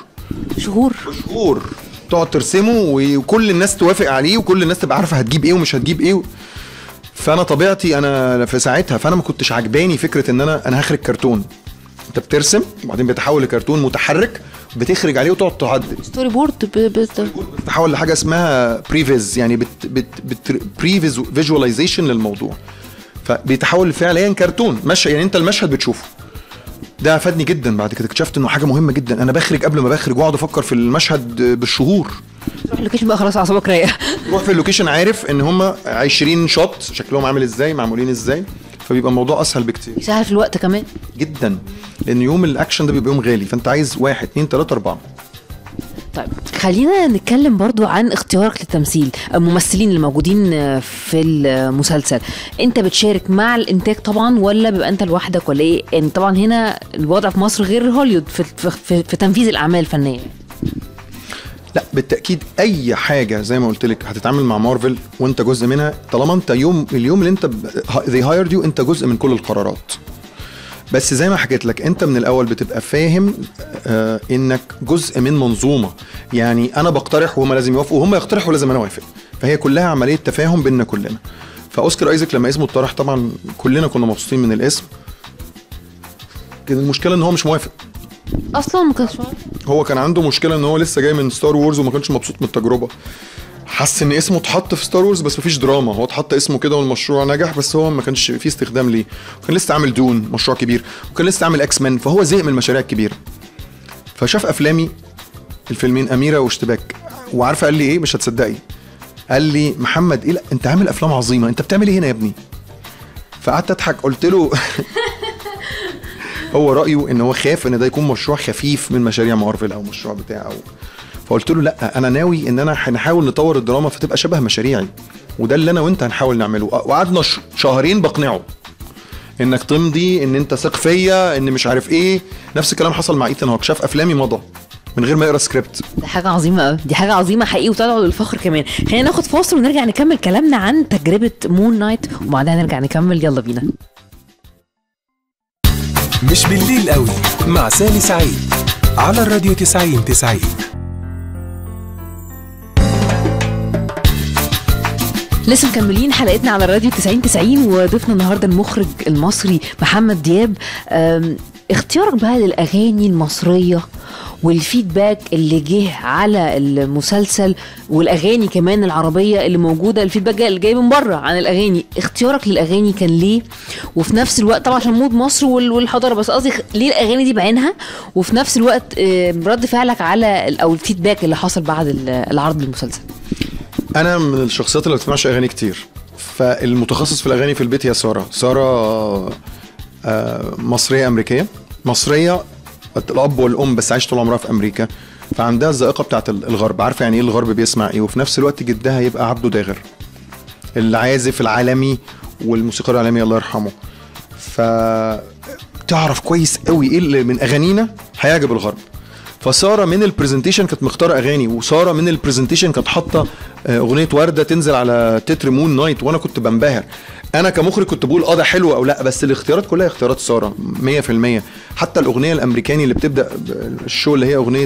تقعد ترسمه، وكل الناس توافق عليه، وكل الناس تبقى عارفه هتجيب ايه ومش هتجيب ايه. فانا طبيعتي انا في ساعتها، فانا ما كنتش عجباني فكره ان انا هخرج كرتون. انت بترسم وبعدين بيتحول لكرتون متحرك، بتخرج عليه وتقعد تعدل ستوري بورد، بتتحول لحاجه اسمها بريفيز، يعني بريفيز فيجواليزيشن للموضوع. فبيتحول فعليا كرتون ماشي، يعني انت المشهد بتشوفه. ده فادني جدا. بعد كده اكتشفت انه حاجه مهمه جدا. انا بخرج قبل ما بخرج واقعد افكر في المشهد بالشهور. تروح اللوكيشن بقى خلاص اعصابك رايقه. تروح في اللوكيشن عارف ان هم 20 شوت شكلهم عامل ازاي، معمولين ازاي، فبيبقى الموضوع اسهل بكتير. يسهل في الوقت كمان جدا، لان يوم الاكشن ده بيبقى يوم غالي، فانت عايز 1 2 3 4. طيب خلينا نتكلم برضو عن اختيارك للتمثيل، الممثلين اللي موجودين في المسلسل. انت بتشارك مع الانتاج طبعا ولا بيبقى انت لوحدك ولا ايه؟ يعني طبعا هنا الوضع في مصر غير هوليوود في تنفيذ الاعمال الفنيه. لا بالتاكيد اي حاجه زي ما قلت لك هتتعامل مع مارفل وانت جزء منها، طالما انت اليوم اللي انت they hired you، انت جزء من كل القرارات. بس زي ما حكيت لك، انت من الاول بتبقى فاهم انك جزء من منظومه. يعني انا بقترح وهم لازم يوافقوا، وهم يقترحوا ولازم انا اوافق. فهي كلها عمليه تفاهم بيننا كلنا. فاوسكار ايزاك لما اسمه اتطرح طبعا كلنا كنا مبسوطين من الاسم. كان المشكله ان هو مش موافق اصلا. ما كانش هو كان عنده مشكله ان هو لسه جاي من ستار وورز وما كانش مبسوط من التجربه. حس ان اسمه اتحط في ستار وورز بس مفيش دراما. هو اتحط اسمه كده والمشروع نجح، بس هو ما كانش فيه استخدام ليه. وكان لسه عامل دون مشروع كبير، وكان لسه عامل اكس مان، فهو زهق من المشاريع الكبيره. فشاف افلامي الفيلمين اميره واشتباك، وعارفه قال لي ايه؟ مش هتصدقي. قال لي محمد ايه، لا انت عامل افلام عظيمه، انت بتعمل ايه هنا يا ابني؟ فقعدت اضحك. قلت له هو رايه ان هو خاف ان ده يكون مشروع خفيف من مشاريع مارفل او مشروع بتاع فقلت له لا، انا ناوي ان انا هنحاول نطور الدراما فتبقى شبه مشاريعي، وده اللي انا وانت هنحاول نعمله. وقعدنا شهرين بقنعه انك تمضي، ان انت ثق فيا، ان مش عارف ايه. نفس الكلام حصل مع ايثان هوك، شاف افلامي مضى من غير ما يقرا سكريبت. دي حاجه عظيمه قوي، دي حاجه عظيمه حقيقي وتدعو للفخر كمان. خلينا ناخد فاصل ونرجع نكمل كلامنا عن تجربه مون نايت، وبعدها نرجع نكمل. يلا بينا. مش بالليل قوي مع سامي سعيد على الراديو 90-90. لسه مكملين حلقتنا على الراديو 90-90، وضيفنا النهارده المخرج المصري محمد دياب. اختيارك بقى للاغاني المصريه والفيدباك اللي جه على المسلسل، والاغاني كمان العربيه اللي موجوده، الفيدباك اللي جاي من بره عن الاغاني، اختيارك للاغاني كان ليه؟ وفي نفس الوقت طبعا عشان مود مصر والحضاره، بس قصدي ليه الاغاني دي بعينها، وفي نفس الوقت رد فعلك على او الفيدباك اللي حصل بعد العرض للمسلسل. انا من الشخصيات اللي ما بتسمعش اغاني كتير، فالمتخصص في الاغاني في البيت هي ساره مصريه امريكيه، مصريه الاب والام بس عايشه طول عمرها في امريكا، فعندها الذائقه بتاعت الغرب، عارفه يعني ايه الغرب بيسمع ايه. وفي نفس الوقت جدها يبقى عبده داغر العازف العالمي والموسيقار العالمي الله يرحمه، فتعرف كويس قوي ايه اللي من اغانينا هيعجب الغرب. فساره من البرزنتيشن كانت مختاره اغاني، وساره من البرزنتيشن كانت حاطه اغنيه ورده تنزل على تتر مون نايت، وانا كنت بنبهر. انا كمخرج كنت بقول ده حلو او لا، بس الاختيارات كلها اختيارات ساره 100%. حتى الاغنيه الامريكاني اللي بتبدا الشو اللي هي اغنيه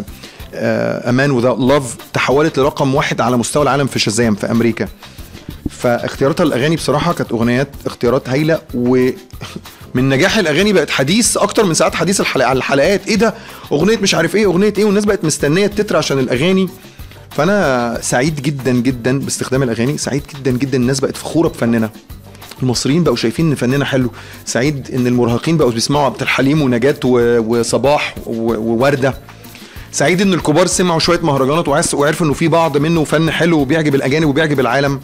امان without love تحولت لرقم 1 على مستوى العالم في شازام في امريكا. فاختياراتها الاغاني بصراحه كانت اختيارات هايله، ومن نجاح الاغاني بقت حديث اكتر من ساعات حديث الحلقات. ايه ده اغنيه مش عارف ايه، اغنيه ايه، والناس بقت مستنيه التتر عشان الاغاني. فانا سعيد جدا جدا باستخدام الاغاني، سعيد جدا جدا الناس بقت فخوره بفننا، المصريين بقوا شايفين ان فننا حلو، سعيد ان المراهقين بقوا بيسمعوا عبد الحليم ونجاة وصباح وورده، سعيد ان الكبار سمعوا شويه مهرجانات وعرفوا انه في بعض منه فن حلو وبيعجب الاجانب وبيعجب العالم.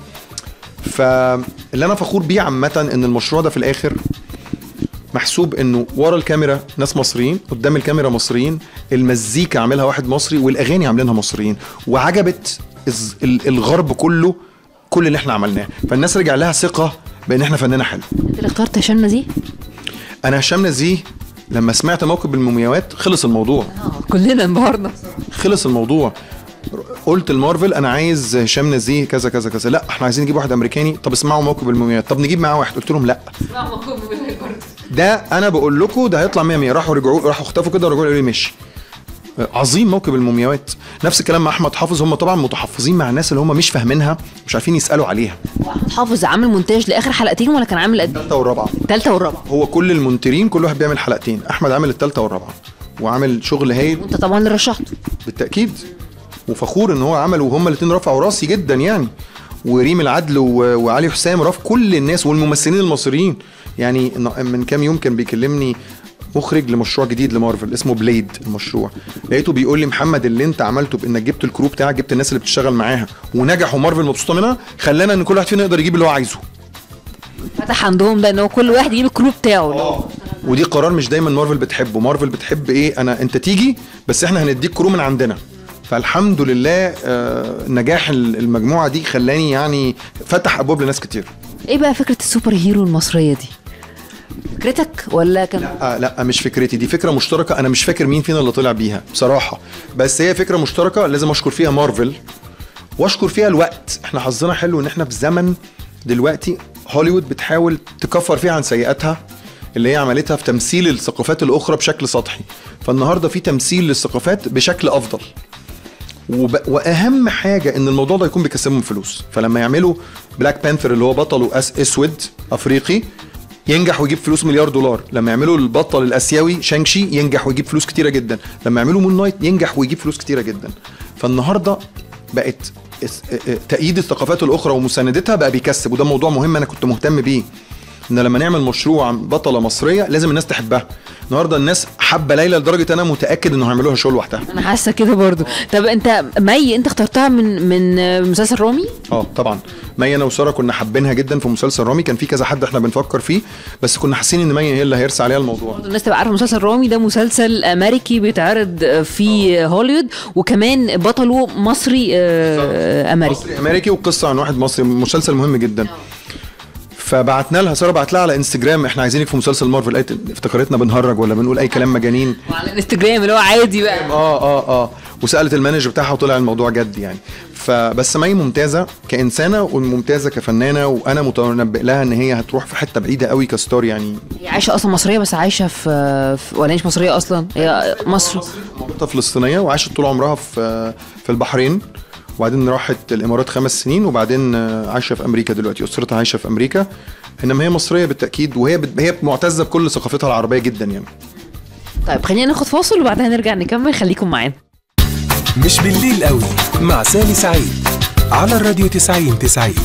فاللي انا فخور بيه عامه ان المشروع ده في الاخر محسوب انه ورا الكاميرا ناس مصريين، قدام الكاميرا مصريين، المزيكا عاملها واحد مصري والاغاني عاملينها مصريين، وعجبت الغرب كله كل اللي احنا عملناه، فالناس رجع لها ثقه بان احنا فننا حلو. انت اللي اخترت هشام نزيه؟ انا هشام نزيه لما سمعت موكب المومياوات خلص الموضوع، كلنا انبهرنا، خلص الموضوع. قلت المارفل انا عايز هشام نزيه كذا كذا كذا، لا احنا عايزين نجيب واحد امريكاني، طب اسمعوا موكب المومياوات، طب نجيب معاه واحد، قلت لهم لا اسمعوا موكب المومياوات برضه، ده انا بقول لكم ده هيطلع 100 راحوا اختفوا كده ورجعوا قالوا لي ماشي. عظيم موكب المومياوات. نفس الكلام مع احمد حافظ، هم طبعا متحفظين مع الناس اللي هم مش فاهمينها مش عارفين يسالوا عليها. واحمد حافظ عامل مونتاج لاخر حلقتين ولا كان عامل قد الثالثه والرابعه؟ الثالثه والرابعه. هو كل المونترين كل واحد بيعمل حلقتين، احمد عامل الثالثه والرابعه وعامل شغل هايل، وانت طبعا اللي رشحته بالتاكيد، وفخور ان هو عمل، وهم الاثنين رفعوا راسي جدا يعني، وريم العدل وعلي حسام رف كل الناس والممثلين المصريين. يعني من كام يوم كان بيكلمني مخرج لمشروع جديد لمارفل اسمه بليد المشروع، لقيته بيقول لي محمد اللي انت عملته بانك جبت الكرو بتاعك، جبت الناس اللي بتشتغل معاها ونجحوا مارفل مبسوطه منها، خلانا ان كل واحد فينا يقدر يجيب اللي هو عايزه. فتح عندهم ده ان هو كل واحد يجيب الكرو بتاعه. ودي قرار مش دايما مارفل بتحبه، مارفل بتحب ايه، انت تيجي بس احنا هنديك كرو من عندنا. فالحمد لله نجاح المجموعه دي خلاني يعني فتح ابواب لناس كتير. ايه بقى فكره السوبر هيرو المصريه دي؟ فكرتك ولا كان؟ لا مش فكرتي، دي فكره مشتركه، انا مش فاكر مين فينا اللي طلع بيها بصراحه، بس هي فكره مشتركه لازم اشكر فيها مارفل واشكر فيها الوقت. احنا حظنا حلو ان احنا في زمن دلوقتي هوليوود بتحاول تكفر فيها عن سيئاتها اللي هي عملتها في تمثيل الثقافات الاخرى بشكل سطحي، فالنهارده في تمثيل للثقافات بشكل افضل. واهم حاجه ان الموضوع ده يكون بيكسبهم فلوس، فلما يعملوا بلاك بانثر اللي هو بطله اسود افريقي ينجح ويجيب فلوس $1 مليار، لما يعملوا البطل الاسيوي شانكشي ينجح ويجيب فلوس كتيره جدا، لما يعملوا مون نايت ينجح ويجيب فلوس كتيره جدا. فالنهارده بقت تأييد الثقافات الاخرى ومساندتها بقى بيكسب، وده موضوع مهم انا كنت مهتم بيه. ان لما نعمل مشروع عن بطله مصريه لازم الناس تحبها. النهارده الناس حابه ليلى لدرجه انا متاكد انه هيعملوها شو لوحدها. انا حاسه كده برضو. طب انت مي انت اخترتها من مسلسل رامي؟ طبعا مي انا وساره كنا حابينها جدا في مسلسل رامي، كان في كذا حد احنا بنفكر فيه بس كنا حاسين ان مي هي اللي هيرسى عليها الموضوع. الناس تبقى عارفه مسلسل رامي ده مسلسل امريكي بيتعرض في هوليوود، وكمان بطله مصري امريكي وقصه عن واحد مصري، مسلسل مهم جدا. فبعتنا لها، ساره بعت لها على انستجرام احنا عايزينك في مسلسل مارفل، افتكرتنا بنهرج ولا بنقول اي كلام مجانين على الانستجرام اللي هو عادي بقى. وسالت المانجر بتاعها وطلع الموضوع جد يعني. فبس مي ممتازه كانسانه وممتازه كفنانه، وانا متنبئ لها ان هي هتروح في حته بعيده قوي كستار يعني. هي عايشه اصلا مصريه بس عايشه في ولا مش مصريه اصلا؟ هي مصر مامتها فلسطينيه وعاشت طول عمرها في البحرين، وبعدين راحت الامارات 5 سنين، وبعدين عايشه في امريكا دلوقتي، اسرتها عايشه في امريكا. انما هي مصريه بالتاكيد، وهي معتزه بكل ثقافتها العربيه جدا يعني. طيب خلينا ناخد فاصل وبعدها نرجع نكمل، خليكم معانا. مش بالليل قوي مع سالي سعيد على الراديو 90-90.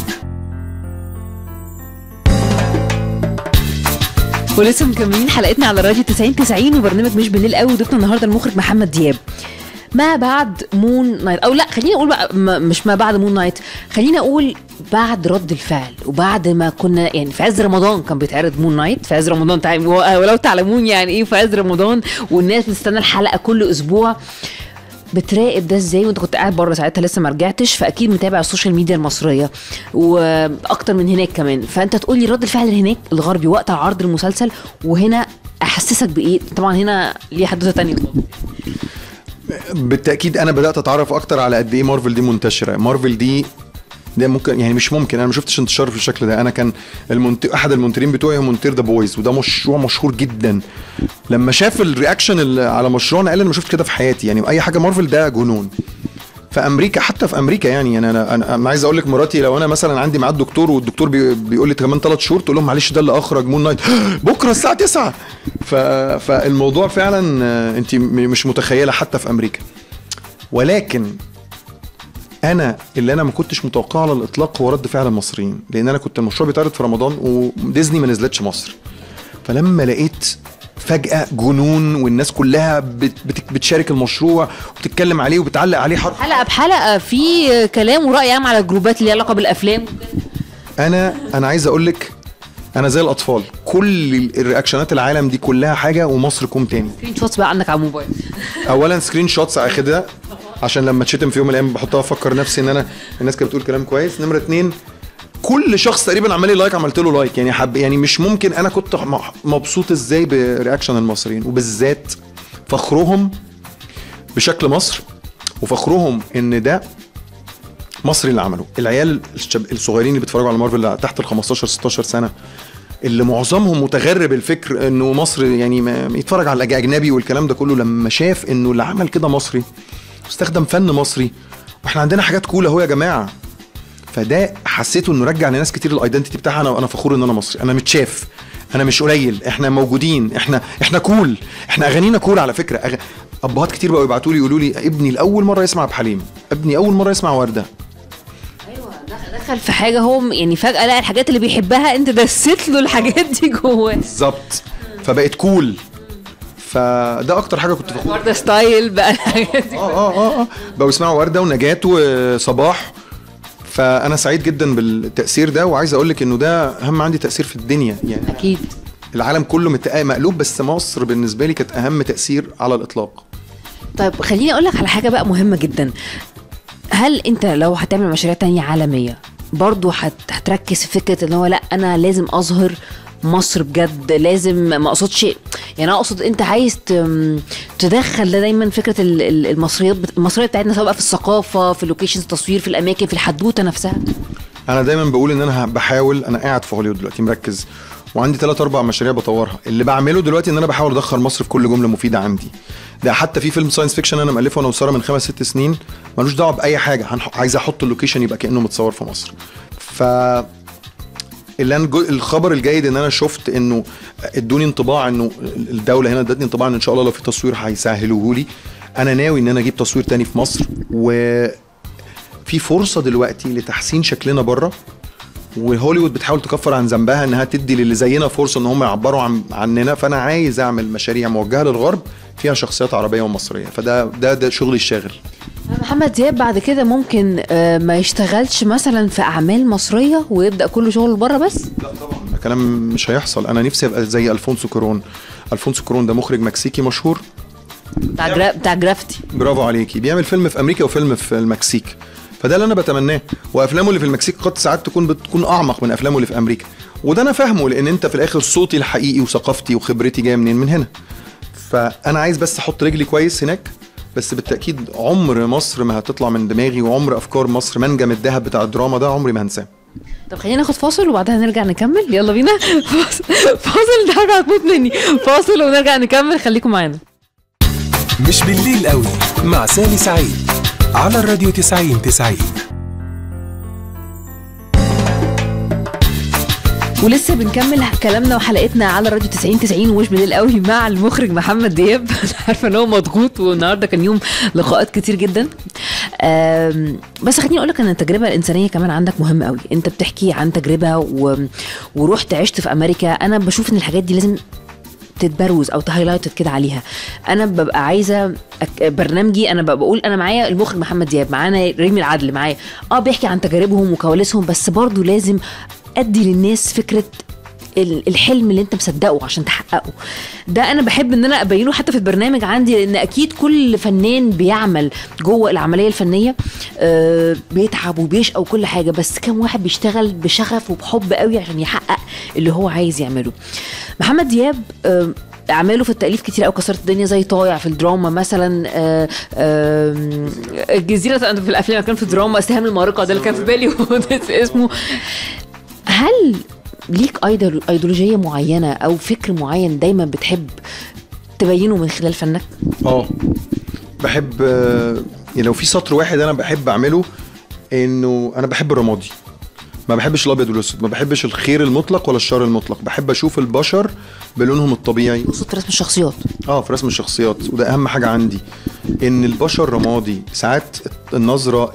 ولسه مكملين حلقتنا على الراديو 90-90 وبرنامج مش بالليل قوي، وضيفنا النهارده المخرج محمد دياب. ما بعد مون نايت، او لا خلينا اقول بقى مش ما بعد مون نايت، خلينا اقول بعد رد الفعل، وبعد ما كنا يعني في عز رمضان كان بيتعرض مون نايت، في عز رمضان ولو تعلمون يعني ايه في عز رمضان، والناس بتستنى الحلقه كل اسبوع. بتراقب ده ازاي وانت كنت قاعد بره ساعتها لسه ما رجعتش، فاكيد متابع السوشيال ميديا المصريه واكتر من هناك كمان، فانت تقول لي رد الفعل هناك الغربي وقت عرض المسلسل، وهنا احسسك بايه؟ طبعا هنا ليه حدوته ثانيه. بالتاكيد انا بدات اتعرف اكتر على قد ايه مارفل دي منتشره. مارفل دي ده ممكن يعني مش ممكن، انا ما شفتش انتشار في الشكل ده. انا كان احد المونترين بتوعي هو مونتير ذا بويز، وده مشروع مشهور جدا. لما شاف الرياكشن على مشروعنا قال انا ما شفت كده في حياتي، يعني اي حاجه مارفل ده جنون. في امريكا، حتى في امريكا يعني انا عايز اقول لك مراتي لو انا مثلا عندي ميعاد دكتور والدكتور بيقول لي كمان 3 شهور، تقول لهم معلش ده اللي اخرج مون نايت بكره الساعه 9. فالموضوع فعلا انت مش متخيله حتى في امريكا. ولكن انا ما كنتش متوقعه على الاطلاق هو رد فعل المصريين، لان انا كنت المشروع بيتعرض في رمضان وديزني ما نزلتش مصر. فلما لقيت فجأة جنون والناس كلها بتشارك المشروع وبتتكلم عليه وبتعلق عليه حلقة بحلقة في كلام ورأي عام على الجروبات اللي علاقة بالافلام. انا عايز اقول لك انا زي الاطفال، كل الرياكشنات العالم دي كلها حاجه ومصر كوم تاني. سكرين شوتس بقى عندك على الموبايل. اولا سكرين شوتس اخدها عشان لما اتشتم في يوم من الايام بحطها افكر نفسي ان انا الناس كانت بتقول كلام كويس. نمره 2 كل شخص تقريبا عمل لي لايك عملت له لايك، يعني يعني مش ممكن. انا كنت مبسوط ازاي برياكشن المصريين، وبالذات فخرهم بشكل مصر، وفخرهم ان ده مصري اللي عمله. العيال الصغيرين اللي بيتفرجوا على مارفل تحت ال 15-16 سنه، اللي معظمهم متغرب الفكر انه مصر يعني يتفرج على اجنبي والكلام ده كله، لما شاف انه اللي عمل كده مصري استخدم فن مصري، واحنا عندنا حاجات كول اهو يا جماعه. فده حسيته انه رجع لناس كتير الايدنتيتي بتاعها. انا فخور ان انا مصري، انا متشاف، انا مش قليل، احنا موجودين، احنا كول، احنا اغانينا كول على فكره. ابهات كتير بقوا يبعتوا لي يقولوا لي ابني لاول مره يسمع عبد الحليم، ابني اول مره يسمع ورده. ايوه دخل في حاجه هو يعني فجاه لقى الحاجات اللي بيحبها انت دست له الحاجات دي جواه بالظبط، فبقت كول. فده اكتر حاجه كنت فخور. ورده ستايل بقى الحاجات دي. بقوا يسمعوا ورده ونجاة وصباح. فانا سعيد جدا بالتاثير ده، وعايز اقول لك انه ده اهم عندي تاثير في الدنيا يعني. اكيد العالم كله مقلوب، بس مصر بالنسبه لي كانت اهم تاثير على الاطلاق. طيب خليني اقول لك على حاجه بقى مهمه جدا. هل انت لو هتعمل مشاريع تانية عالميه برضو هتركز في فكره ان هو لا انا لازم اظهر مصر بجد، لازم ما اقصدش يعني، اقصد انت عايز تدخل ده دايما فكره المصريه بتاعتنا، سواء في الثقافه، في اللوكيشنز، التصوير، في الاماكن، في الحدوته نفسها. انا دايما بقول ان انا بحاول، انا قاعد في هوليوود دلوقتي مركز وعندي 3-4 مشاريع بطورها. اللي بعمله دلوقتي ان انا بحاول ادخل مصر في كل جمله مفيده عندي. ده حتى في فيلم ساينس فيكشن انا مالفه انا وساره من 5-6 سنين، ملوش دعوه باي حاجه، عايز احط اللوكيشن يبقى كانه متصور في مصر. الخبر الجيد ان انا شفت انه ادوني انطباع انه الدوله هنا ادتني انطباع ان ان شاء الله لو في تصوير هيسهلوه لي. انا ناوي ان انا اجيب تصوير تاني في مصر، وفي فرصه دلوقتي لتحسين شكلنا بره وهوليوود بتحاول تكفر عن ذنبها انها تدي للي زينا فرصه ان هم يعبروا عننا. فانا عايز اعمل مشاريع موجهه للغرب فيها شخصيات عربيه ومصريه، ده شغلي الشاغل. محمد دياب بعد كده ممكن ما يشتغلش مثلا في اعمال مصريه ويبدا كل شغله بره بس؟ لا طبعا، ده كلام مش هيحصل. انا نفسي ابقى زي الفونسو كورون. الفونسو كورون ده مخرج مكسيكي مشهور بتاع جرافتي. برافو عليكي. بيعمل فيلم في امريكا وفيلم في المكسيك، فده اللي انا بتمناه. وافلامه اللي في المكسيك قد ساعات بتكون اعمق من افلامه اللي في امريكا، وده انا فاهمه، لان انت في الاخر صوتي الحقيقي وثقافتي وخبرتي جايه منين؟ من هنا. فانا عايز بس احط رجلي كويس هناك. بس بالتاكيد عمر مصر ما هتطلع من دماغي، وعمر افكار مصر منجم الذهب بتاع الدراما ده عمري ما هنساه. طب خلينا ناخد فاصل وبعدها نرجع نكمل. يلا بينا. فاصل، ده حاجه هتموت مني. فاصل ونرجع نكمل، خليكم معانا. مش بالليل قوي مع سامي سعيد على الراديو 90-90. ولسه بنكمل كلامنا وحلقتنا على الراديو 90-90 ومش بالليل قوي مع المخرج محمد دياب. انا عارفه ان هو مضغوط والنهارده كان يوم لقاءات كتير جدا. بس خليني اقول لك ان التجربه الانسانيه كمان عندك مهمه قوي. انت بتحكي عن تجربه ورحت عشت في امريكا. انا بشوف ان الحاجات دي لازم تتبروز او تهايلايتد كده عليها. انا ببقى عايزه برنامجي، انا بقول انا معايا المخرج محمد دياب، معانا ريمي العدل، معايا بيحكي عن تجاربهم وكواليسهم، بس برضو لازم ادي للناس فكره الحلم اللي انت مصدقه عشان تحققه. ده انا بحب ان انا ابينه حتى في البرنامج عندي، لان اكيد كل فنان بيعمل جوه العمليه الفنيه بيتعب وبيشقى وكل حاجه، بس كم واحد بيشتغل بشغف وبحب قوي عشان يحقق اللي هو عايز يعمله. محمد دياب اعماله في التاليف كتير قوي كسرت الدنيا، زي طايع في الدراما مثلا، الجزيره في الافلام كان في الدراما، سهام المارقه ده اللي كان في بالي اسمه. هل ليك ايديولوجيه معينه او فكر معين دايما بتحب تبينه من خلال فنك؟ بحب لو في سطر واحد انا بحب اعمله، انه انا بحب الرمادي، ما بحبش الابيض والاسود، ما بحبش الخير المطلق ولا الشر المطلق. بحب اشوف البشر بلونهم الطبيعي. في رسم الشخصيات. في رسم الشخصيات، وده اهم حاجه عندي، ان البشر رمادي. ساعات النظره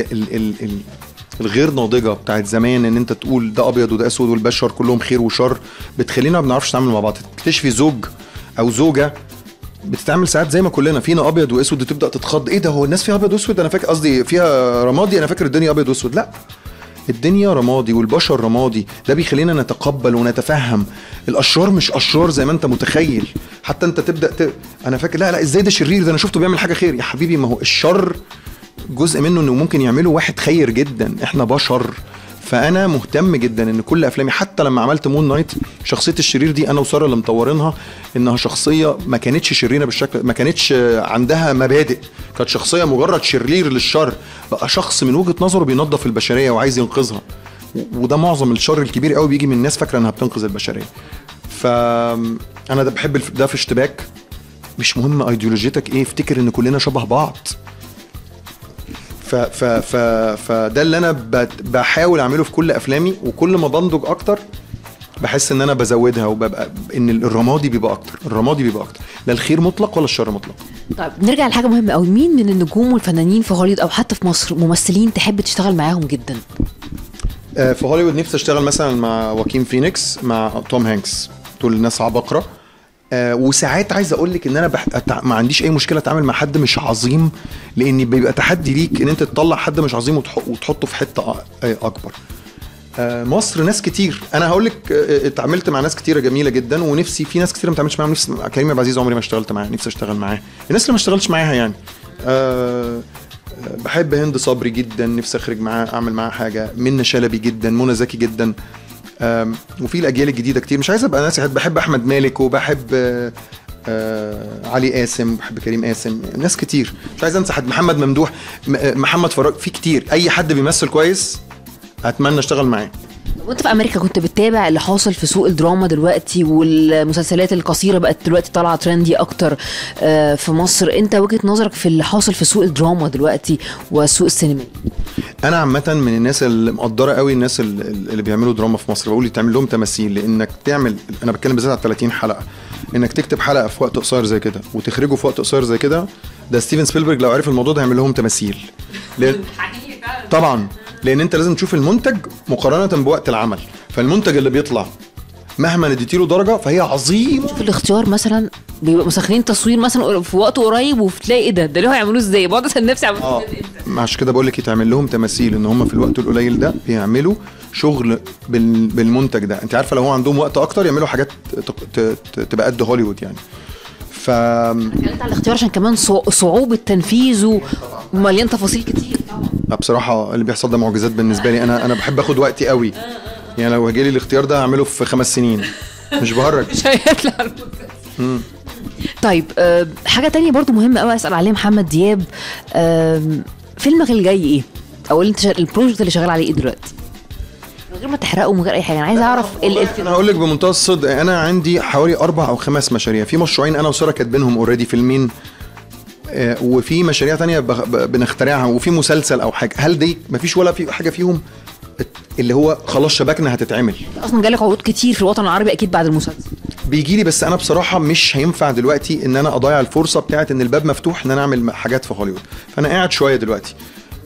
الغير ناضجه بتاعت زمان، ان انت تقول ده ابيض وده اسود والبشر كلهم خير وشر، بتخلينا ما بنعرفش نتعامل مع بعض. تكتشفي زوج او زوجه بتتعامل ساعات زي ما كلنا فينا ابيض واسود، وتبدا تتخض، ايه ده هو الناس فيها ابيض واسود؟ انا فاكر قصدي فيها رمادي، انا فاكر الدنيا ابيض واسود. لا، الدنيا رمادي والبشر رمادي. ده بيخلينا نتقبل ونتفهم. الاشرار مش اشرار زي ما انت متخيل. حتى انت تبدا انا فاكر لا ازاي ده شرير، ده انا شفته بيعمل حاجه خير. يا حبيبي، ما هو الشر جزء منه انه ممكن يعمله واحد خير جدا. احنا بشر. فانا مهتم جدا ان كل افلامي، حتى لما عملت مون نايت، شخصيه الشرير دي انا وساره اللي مطورينها، انها شخصيه ما كانتش شريره بالشكل، ما كانتش عندها مبادئ، كانت شخصيه مجرد شرير للشر، بقى شخص من وجهه نظره بينظف البشريه وعايز ينقذها. وده معظم الشر الكبير قوي بيجي من الناس فاكره انها بتنقذ البشريه. فانا ده بحب ده في اشتباك. مش مهم ايديولوجيتك ايه، افتكر ان كلنا شبه بعض. فده اللي انا بحاول اعمله في كل افلامي، وكل ما بنضج اكتر بحس ان انا بزودها، وببقى ان الرمادي بيبقى اكتر. لا الخير مطلق ولا الشر مطلق. طيب نرجع لحاجه مهمه قوي. مين من النجوم والفنانين في هوليوود او حتى في مصر ممثلين تحب تشتغل معاهم جدا؟ في هوليوود نفسي اشتغل مثلا مع واكين فينيكس، مع توم هانكس، دول ناس عباقرة. وساعات عايز اقول لك ان انا ما عنديش اي مشكله اتعامل مع حد مش عظيم، لان بيبقى تحدي ليك ان انت تطلع حد مش عظيم وتحطه في حته اكبر. مصر ناس كتير، انا هقول لك اتعاملت مع ناس كتيره جميله جدا، ونفسي في ناس كتيره ما اتعاملتش معاهم. نفسي كريم عبد العزيز عمري ما اشتغلت معاه، نفسي اشتغل معاه. الناس اللي ما اشتغلتش معاها يعني بحب هند صبري جدا، نفسي اخرج معاه اعمل معاه حاجه. منى شلبي جدا، منى زكي جدا. وفي الاجيال الجديده كتير، مش عايز ابقى ناسي. بحب احمد مالك، وبحب علي قاسم، وبحب كريم قاسم. ناس كتير مش عايز انسى حد. محمد ممدوح، محمد فراج، في كتير. اي حد بيمثل كويس اتمنى اشتغل معاه. وانت في امريكا كنت بتتابع اللي حاصل في سوق الدراما دلوقتي، والمسلسلات القصيره بقت دلوقتي طالعه ترندي اكتر في مصر. انت وجهه نظرك في اللي حاصل في سوق الدراما دلوقتي والسوق السينمائي؟ انا عامه من الناس اللي مقدره قوي الناس اللي بيعملوا دراما في مصر. بقول تعمل لهم تماثيل، لانك تعمل، انا بتكلم بالذات على 30 حلقه، انك تكتب حلقه في وقت قصير زي كده وتخرجه في وقت قصير زي كده. ده ستيفن سبيلبرج لو عرف الموضوع ده يعمل لهم تماثيل. طبعا لان انت لازم تشوف المنتج مقارنه بوقت العمل. فالمنتج اللي بيطلع مهما نديتيله درجه فهي عظيم. في الاختيار مثلا بيبقوا مسخنين تصوير مثلا في وقت قريب وتلاقي ايه ده اللي هو هيعملوه ازاي؟ بقعد اسال نفسي عملوه ازاي. عشان كده بقول لك يتعمل لهم تماثيل ان هم في الوقت القليل ده بيعملوا شغل بالمنتج ده. انت عارفه لو هو عندهم وقت اكتر يعملوا حاجات تبقى قد هوليوود يعني. اتكلمت على الاختيار عشان كمان صعوبه تنفيذه ومليان تفاصيل كتير طبعا. بصراحه اللي بيحصل ده معجزات بالنسبه لي. انا بحب اخد وقتي قوي يعني. لو هجيلي الاختيار ده هعمله في 5 سنين مش بهرج. مش هيطلع طيب حاجه تانية برضو مهمه قوي اسال عليها محمد دياب. فيلمك اللي جاي ايه؟ او اللي انت البروجكت اللي شغال عليه ايه دلوقتي؟ من غير ما تحرقه من غير اي حاجه، انا عايز اعرف انا هقول لك بمنتهى الصدق، انا عندي حوالي 4 أو 5 مشاريع. في مشروعين انا وساره كاتبينهم اوريدي، فيلمين، وفي مشاريع تانية بنخترعها، وفي مسلسل او حاجه. هل دي مفيش ولا في حاجه فيهم اللي هو خلاص شبكنا هتتعمل؟ اصلا جالك عروض كتير في الوطن العربي اكيد بعد المسلسل. بيجي لي، بس انا بصراحه مش هينفع دلوقتي ان انا اضيع الفرصه بتاعت ان الباب مفتوح ان انا اعمل حاجات في هوليوود. فانا قاعد شويه دلوقتي،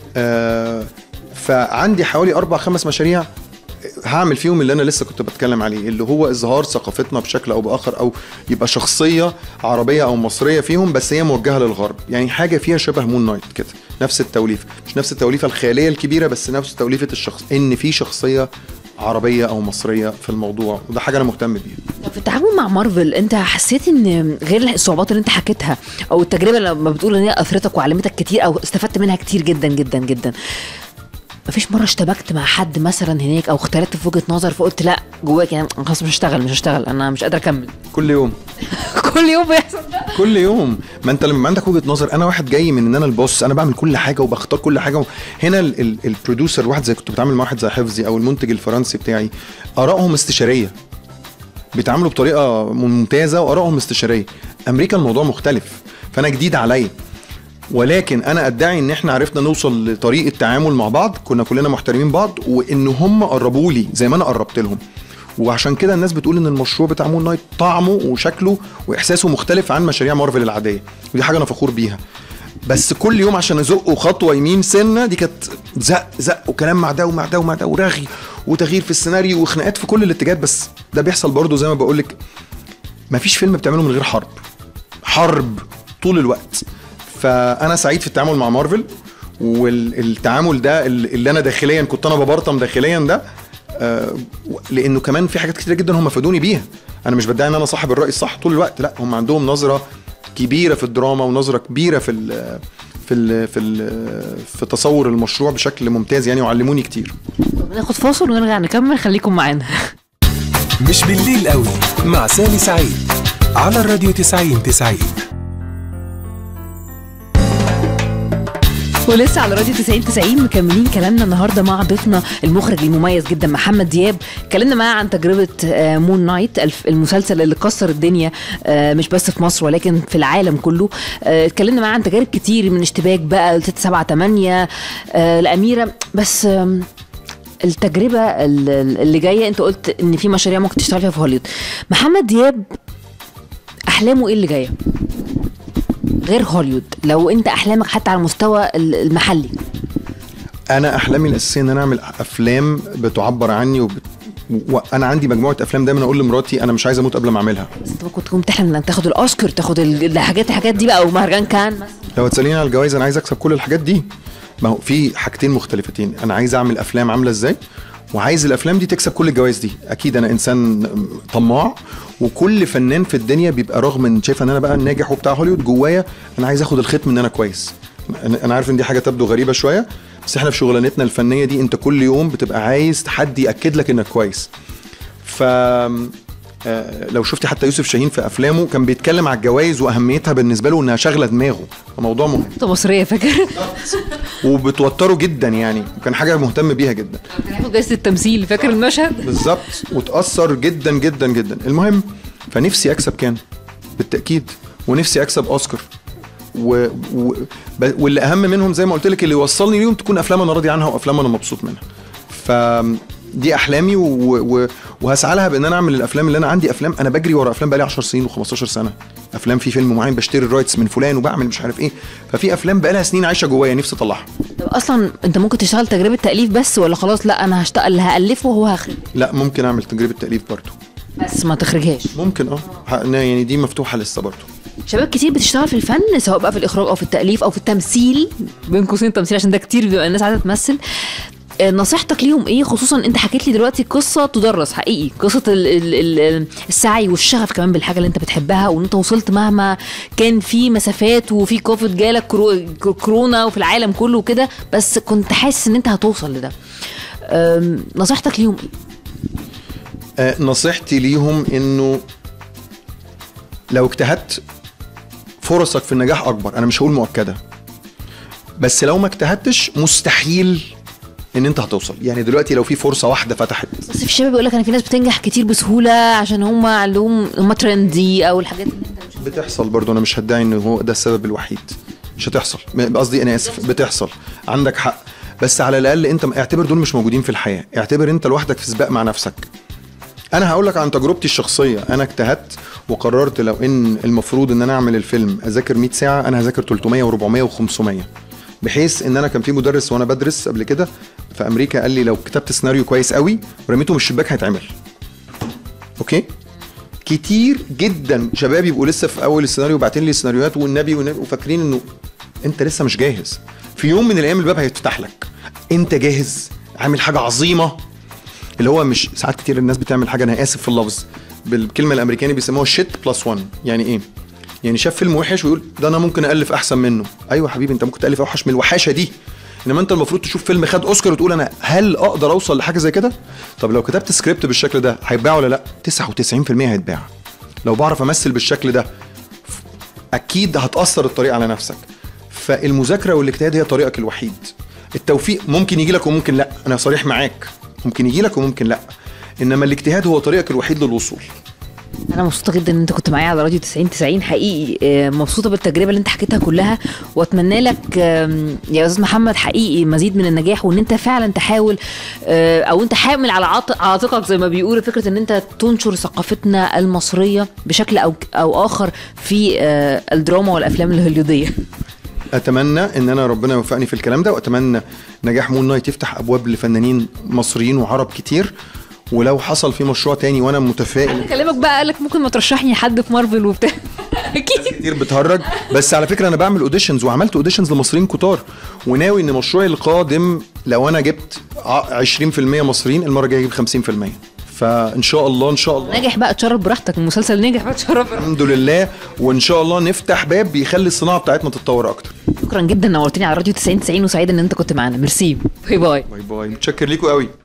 فعندي حوالي 4 أو 5 مشاريع هعمل فيهم اللي انا لسه كنت بتكلم عليه، اللي هو اظهار ثقافتنا بشكل او باخر، او يبقى شخصيه عربيه او مصريه فيهم بس هي موجهه للغرب. يعني حاجه فيها شبه مون نايت كده، نفس التوليفه، مش نفس التوليفه الخياليه الكبيره بس نفس توليفه الشخص، ان في شخصيه عربيه او مصريه في الموضوع، وده حاجه انا مهتم بيها. في التعامل مع مارفل انت حسيت ان غير الصعوبات اللي انت حكيتها او التجربه لما بتقول ان هي اثرتك وعلمتك كتير او استفدت منها كتير جدا جدا جدا، مفيش مره اشتبكت مع حد مثلا هناك او اختلفت في وجهه نظر فقلت لا جواك يعني خلاص مش هشتغل انا مش قادر اكمل؟ كل يوم كل يوم بيحصل ده؟ كل يوم. ما انت لما عندك وجهه نظر، انا واحد جاي من ان انا البوس، انا بعمل كل حاجه وبختار كل حاجه. هنا البروديوسر، واحد زي كنت بتعامل مع واحد زي حفظي او المنتج الفرنسي بتاعي، ارائهم استشاريه، بيتعاملوا بطريقه ممتازه وارائهم استشاريه. امريكا الموضوع مختلف، فانا جديد عليا، ولكن انا ادعي ان احنا عرفنا نوصل لطريقه تعامل مع بعض، كنا كلنا محترمين بعض، وان هم قربوا لي زي ما انا قربت لهم. وعشان كده الناس بتقول ان المشروع بتاع مون نايت طعمه وشكله واحساسه مختلف عن مشاريع مارفل العاديه، ودي حاجه انا فخور بيها. بس كل يوم عشان ازقه خطوه يمين سنه، دي كانت زق وكلام مع ده ومع ده ومع ده ورغي وتغيير في السيناريو وخناقات في كل الاتجاهات. بس ده بيحصل برضو زي ما بقول لك، مفيش فيلم بتعمله من غير حرب طول الوقت. فانا سعيد في التعامل مع مارفل، والتعامل ده اللي انا داخليا كنت انا ببرطم داخليا ده، لانه كمان في حاجات كتيره جدا هم فادوني بيها. انا مش بدعي ان انا صاحب الراي الصح طول الوقت، لا، هم عندهم نظره كبيره في الدراما ونظره كبيره في تصور المشروع بشكل ممتاز يعني، وعلموني كتير. ناخد فاصل ونرجع نكمل، خليكم معانا. مش بالليل قوي مع سامي سعيد على الراديو 90-90. ولسه على راديو 90-90 مكملين كلامنا النهارده مع ضيفنا المخرج المميز جدا محمد دياب. اتكلمنا معاه عن تجربه مون نايت، المسلسل اللي كسر الدنيا مش بس في مصر ولكن في العالم كله. اتكلمنا معاه عن تجارب كتير، من اشتباك بقى 6 7 8 الاميره. بس التجربه اللي جايه، انت قلت ان في مشاريع ممكن تشتغل فيها في هوليوود. محمد دياب احلامه ايه اللي جايه غير هوليوود؟ لو انت احلامك حتى على المستوى المحلي. انا احلامي الاساسيه ان انا اعمل افلام بتعبر عني، وانا عندي مجموعه افلام دايما اقول لمراتي انا مش عايز اموت قبل ما اعملها. بس انت كنت بتحلم انك تاخد الاوسكار، تاخد الحاجات دي بقى، ومهرجان كان مثلا. لو تساليني على الجوائز انا عايز اكسب كل الحاجات دي. ما هو في حاجتين مختلفتين، انا عايز اعمل افلام عامله ازاي، وعايز الافلام دي تكسب كل الجوائز دي. اكيد انا انسان طماع، وكل فنان في الدنيا بيبقى رغم ان شايف ان انا بقى الناجح وبتاع هوليوود، جوايا انا عايز اخد الختم ان انا كويس. انا عارف ان دي حاجه تبدو غريبه شويه، بس احنا في شغلانتنا الفنيه دي انت كل يوم بتبقى عايز حد ياكد لك انك كويس. ف لو شفتي حتى يوسف شاهين في افلامه كان بيتكلم على الجوائز واهميتها بالنسبه له، انها شاغله دماغه، موضوع مهم. مصريه فاكر وبتوتره جدا يعني، وكان حاجه مهتم بيها جدا. كان هياخد جائزه التمثيل، فاكر المشهد بالظبط، وتاثر جدا جدا جدا. المهم، فنفسي اكسب كان بالتاكيد، ونفسي اكسب اوسكار، واللي اهم منهم زي ما قلت لك اللي يوصلني ليهم تكون افلام انا راضي عنها وافلام انا مبسوط منها. دي احلامي، وهسعى لها بان انا اعمل الافلام اللي انا عندي. افلام انا بجري ورا افلام بقالي 10 سنين و15 سنه، افلام في فيلم معين بشتري الرايتس من فلان وبعمل مش عارف ايه. ففي افلام بقالها سنين عايشه جوايا نفسي اطلعها. طب اصلا انت ممكن تشتغل تجربه تاليف بس، ولا خلاص لا انا هشتغل اللي هالفه وهو هخرج؟ لا ممكن اعمل تجربه تاليف برضو، بس ما تخرجهاش. ممكن يعني دي مفتوحه لسه برضو. شباب كتير بتشتغل في الفن، سواء بقى في الاخراج او في التاليف او في التمثيل، بين قوسين التمثيل عشان ده كتير بيبقى الناس عايزه تمثل. نصيحتك ليهم ايه؟ خصوصا انت حكيت لي دلوقتي قصه تدرس حقيقي، قصه السعي والشغف كمان بالحاجه اللي انت بتحبها، وان انت وصلت مهما كان في مسافات وفي كوفيد جالك كورونا وفي العالم كله وكده، بس كنت حاسس ان انت هتوصل لده. نصيحتك ليهم ايه؟ نصيحتي ليهم انه لو اجتهدت فرصك في النجاح اكبر. انا مش هقول مؤكده، بس لو ما اجتهدتش مستحيل ان انت هتوصل. يعني دلوقتي لو في فرصه واحده فتحت، بس في الشباب بيقول لك انا في ناس بتنجح كتير بسهوله عشان هم عندهم هم ترندي او الحاجات اللي انت مش بتحصل برضو. انا مش هدعي ان هو ده السبب الوحيد، مش هتحصل، قصدي انا اسف، بتحصل، عندك حق، بس على الاقل انت اعتبر دول مش موجودين في الحياه، اعتبر انت لوحدك في سباق مع نفسك. انا هقول لك عن تجربتي الشخصيه. انا اجتهدت وقررت لو ان المفروض ان انا اعمل الفيلم اذاكر 100 ساعه، انا هذاكر 300 و400 و500، بحيث ان انا كان في مدرس وانا بدرس قبل كده في امريكا قال لي لو كتبت سيناريو كويس قوي ورميته من الشباك هيتعمل. اوكي، كتير جدا شباب يبقوا لسه في اول السيناريو باعتين لي سيناريوهات والنبي وفاكرين انه انت لسه مش جاهز. في يوم من الايام الباب هيتفتح لك، انت جاهز، عامل حاجه عظيمه. اللي هو مش ساعات كتير الناس بتعمل حاجه، انا اسف في اللفظ، بالكلمه الامريكاني بيسموها شيت بلس 1. يعني ايه؟ يعني شاف فيلم وحش ويقول ده انا ممكن الف احسن منه. ايوه يا حبيبي، انت ممكن تالف اوحش من الوحاشه دي، انما انت المفروض تشوف فيلم خد اوسكار وتقول انا هل اقدر اوصل لحاجه زي كده؟ طب لو كتبت سكريبت بالشكل ده هيتباع ولا لا؟ 99% هيتباع. لو بعرف امثل بالشكل ده اكيد هتاثر الطريق على نفسك. فالمذاكره والاجتهاد هي طريقك الوحيد. التوفيق ممكن يجي لك وممكن لا، انا صريح معاك، ممكن يجي لك وممكن لا، انما الاجتهاد هو طريقك الوحيد للوصول. انا مبسوطه جدا ان انت كنت معايا على راديو 90 حقيقي. مبسوطه بالتجربه اللي انت حكيتها كلها، واتمنى لك يا استاذ محمد حقيقي مزيد من النجاح، وان انت فعلا تحاول او انت حامل على عاتقك زي ما بيقولوا فكره ان انت تنشر ثقافتنا المصريه بشكل او اخر في الدراما والافلام الهوليوديه. اتمنى ان انا ربنا يوفقني في الكلام ده، واتمنى نجاح مون نايت يفتح ابواب لفنانين مصريين وعرب كتير. ولو حصل في مشروع تاني وانا متفائل، كلامك بقى قالك ممكن ما ترشحني حد في مارفل وبتاع. اكيد كتير بتهرج، بس على فكره انا بعمل اوديشنز وعملت اوديشنز لمصريين كتار، وناوي ان مشروعي القادم لو انا جبت 20% مصريين المره الجايه اجيب 50%. فان شاء الله ان شاء الله ناجح بقى تشرف براحتك، المسلسل ناجح بقى تشرف براحتك الحمد لله، وان شاء الله نفتح باب بيخلي الصناعه بتاعتنا تتطور اكتر. شكرا جدا، نورتني على راديو 90 وسعيده ان انت كنت معانا. ميرسي، باي باي. باي باي، متشكر ليكوا قوي.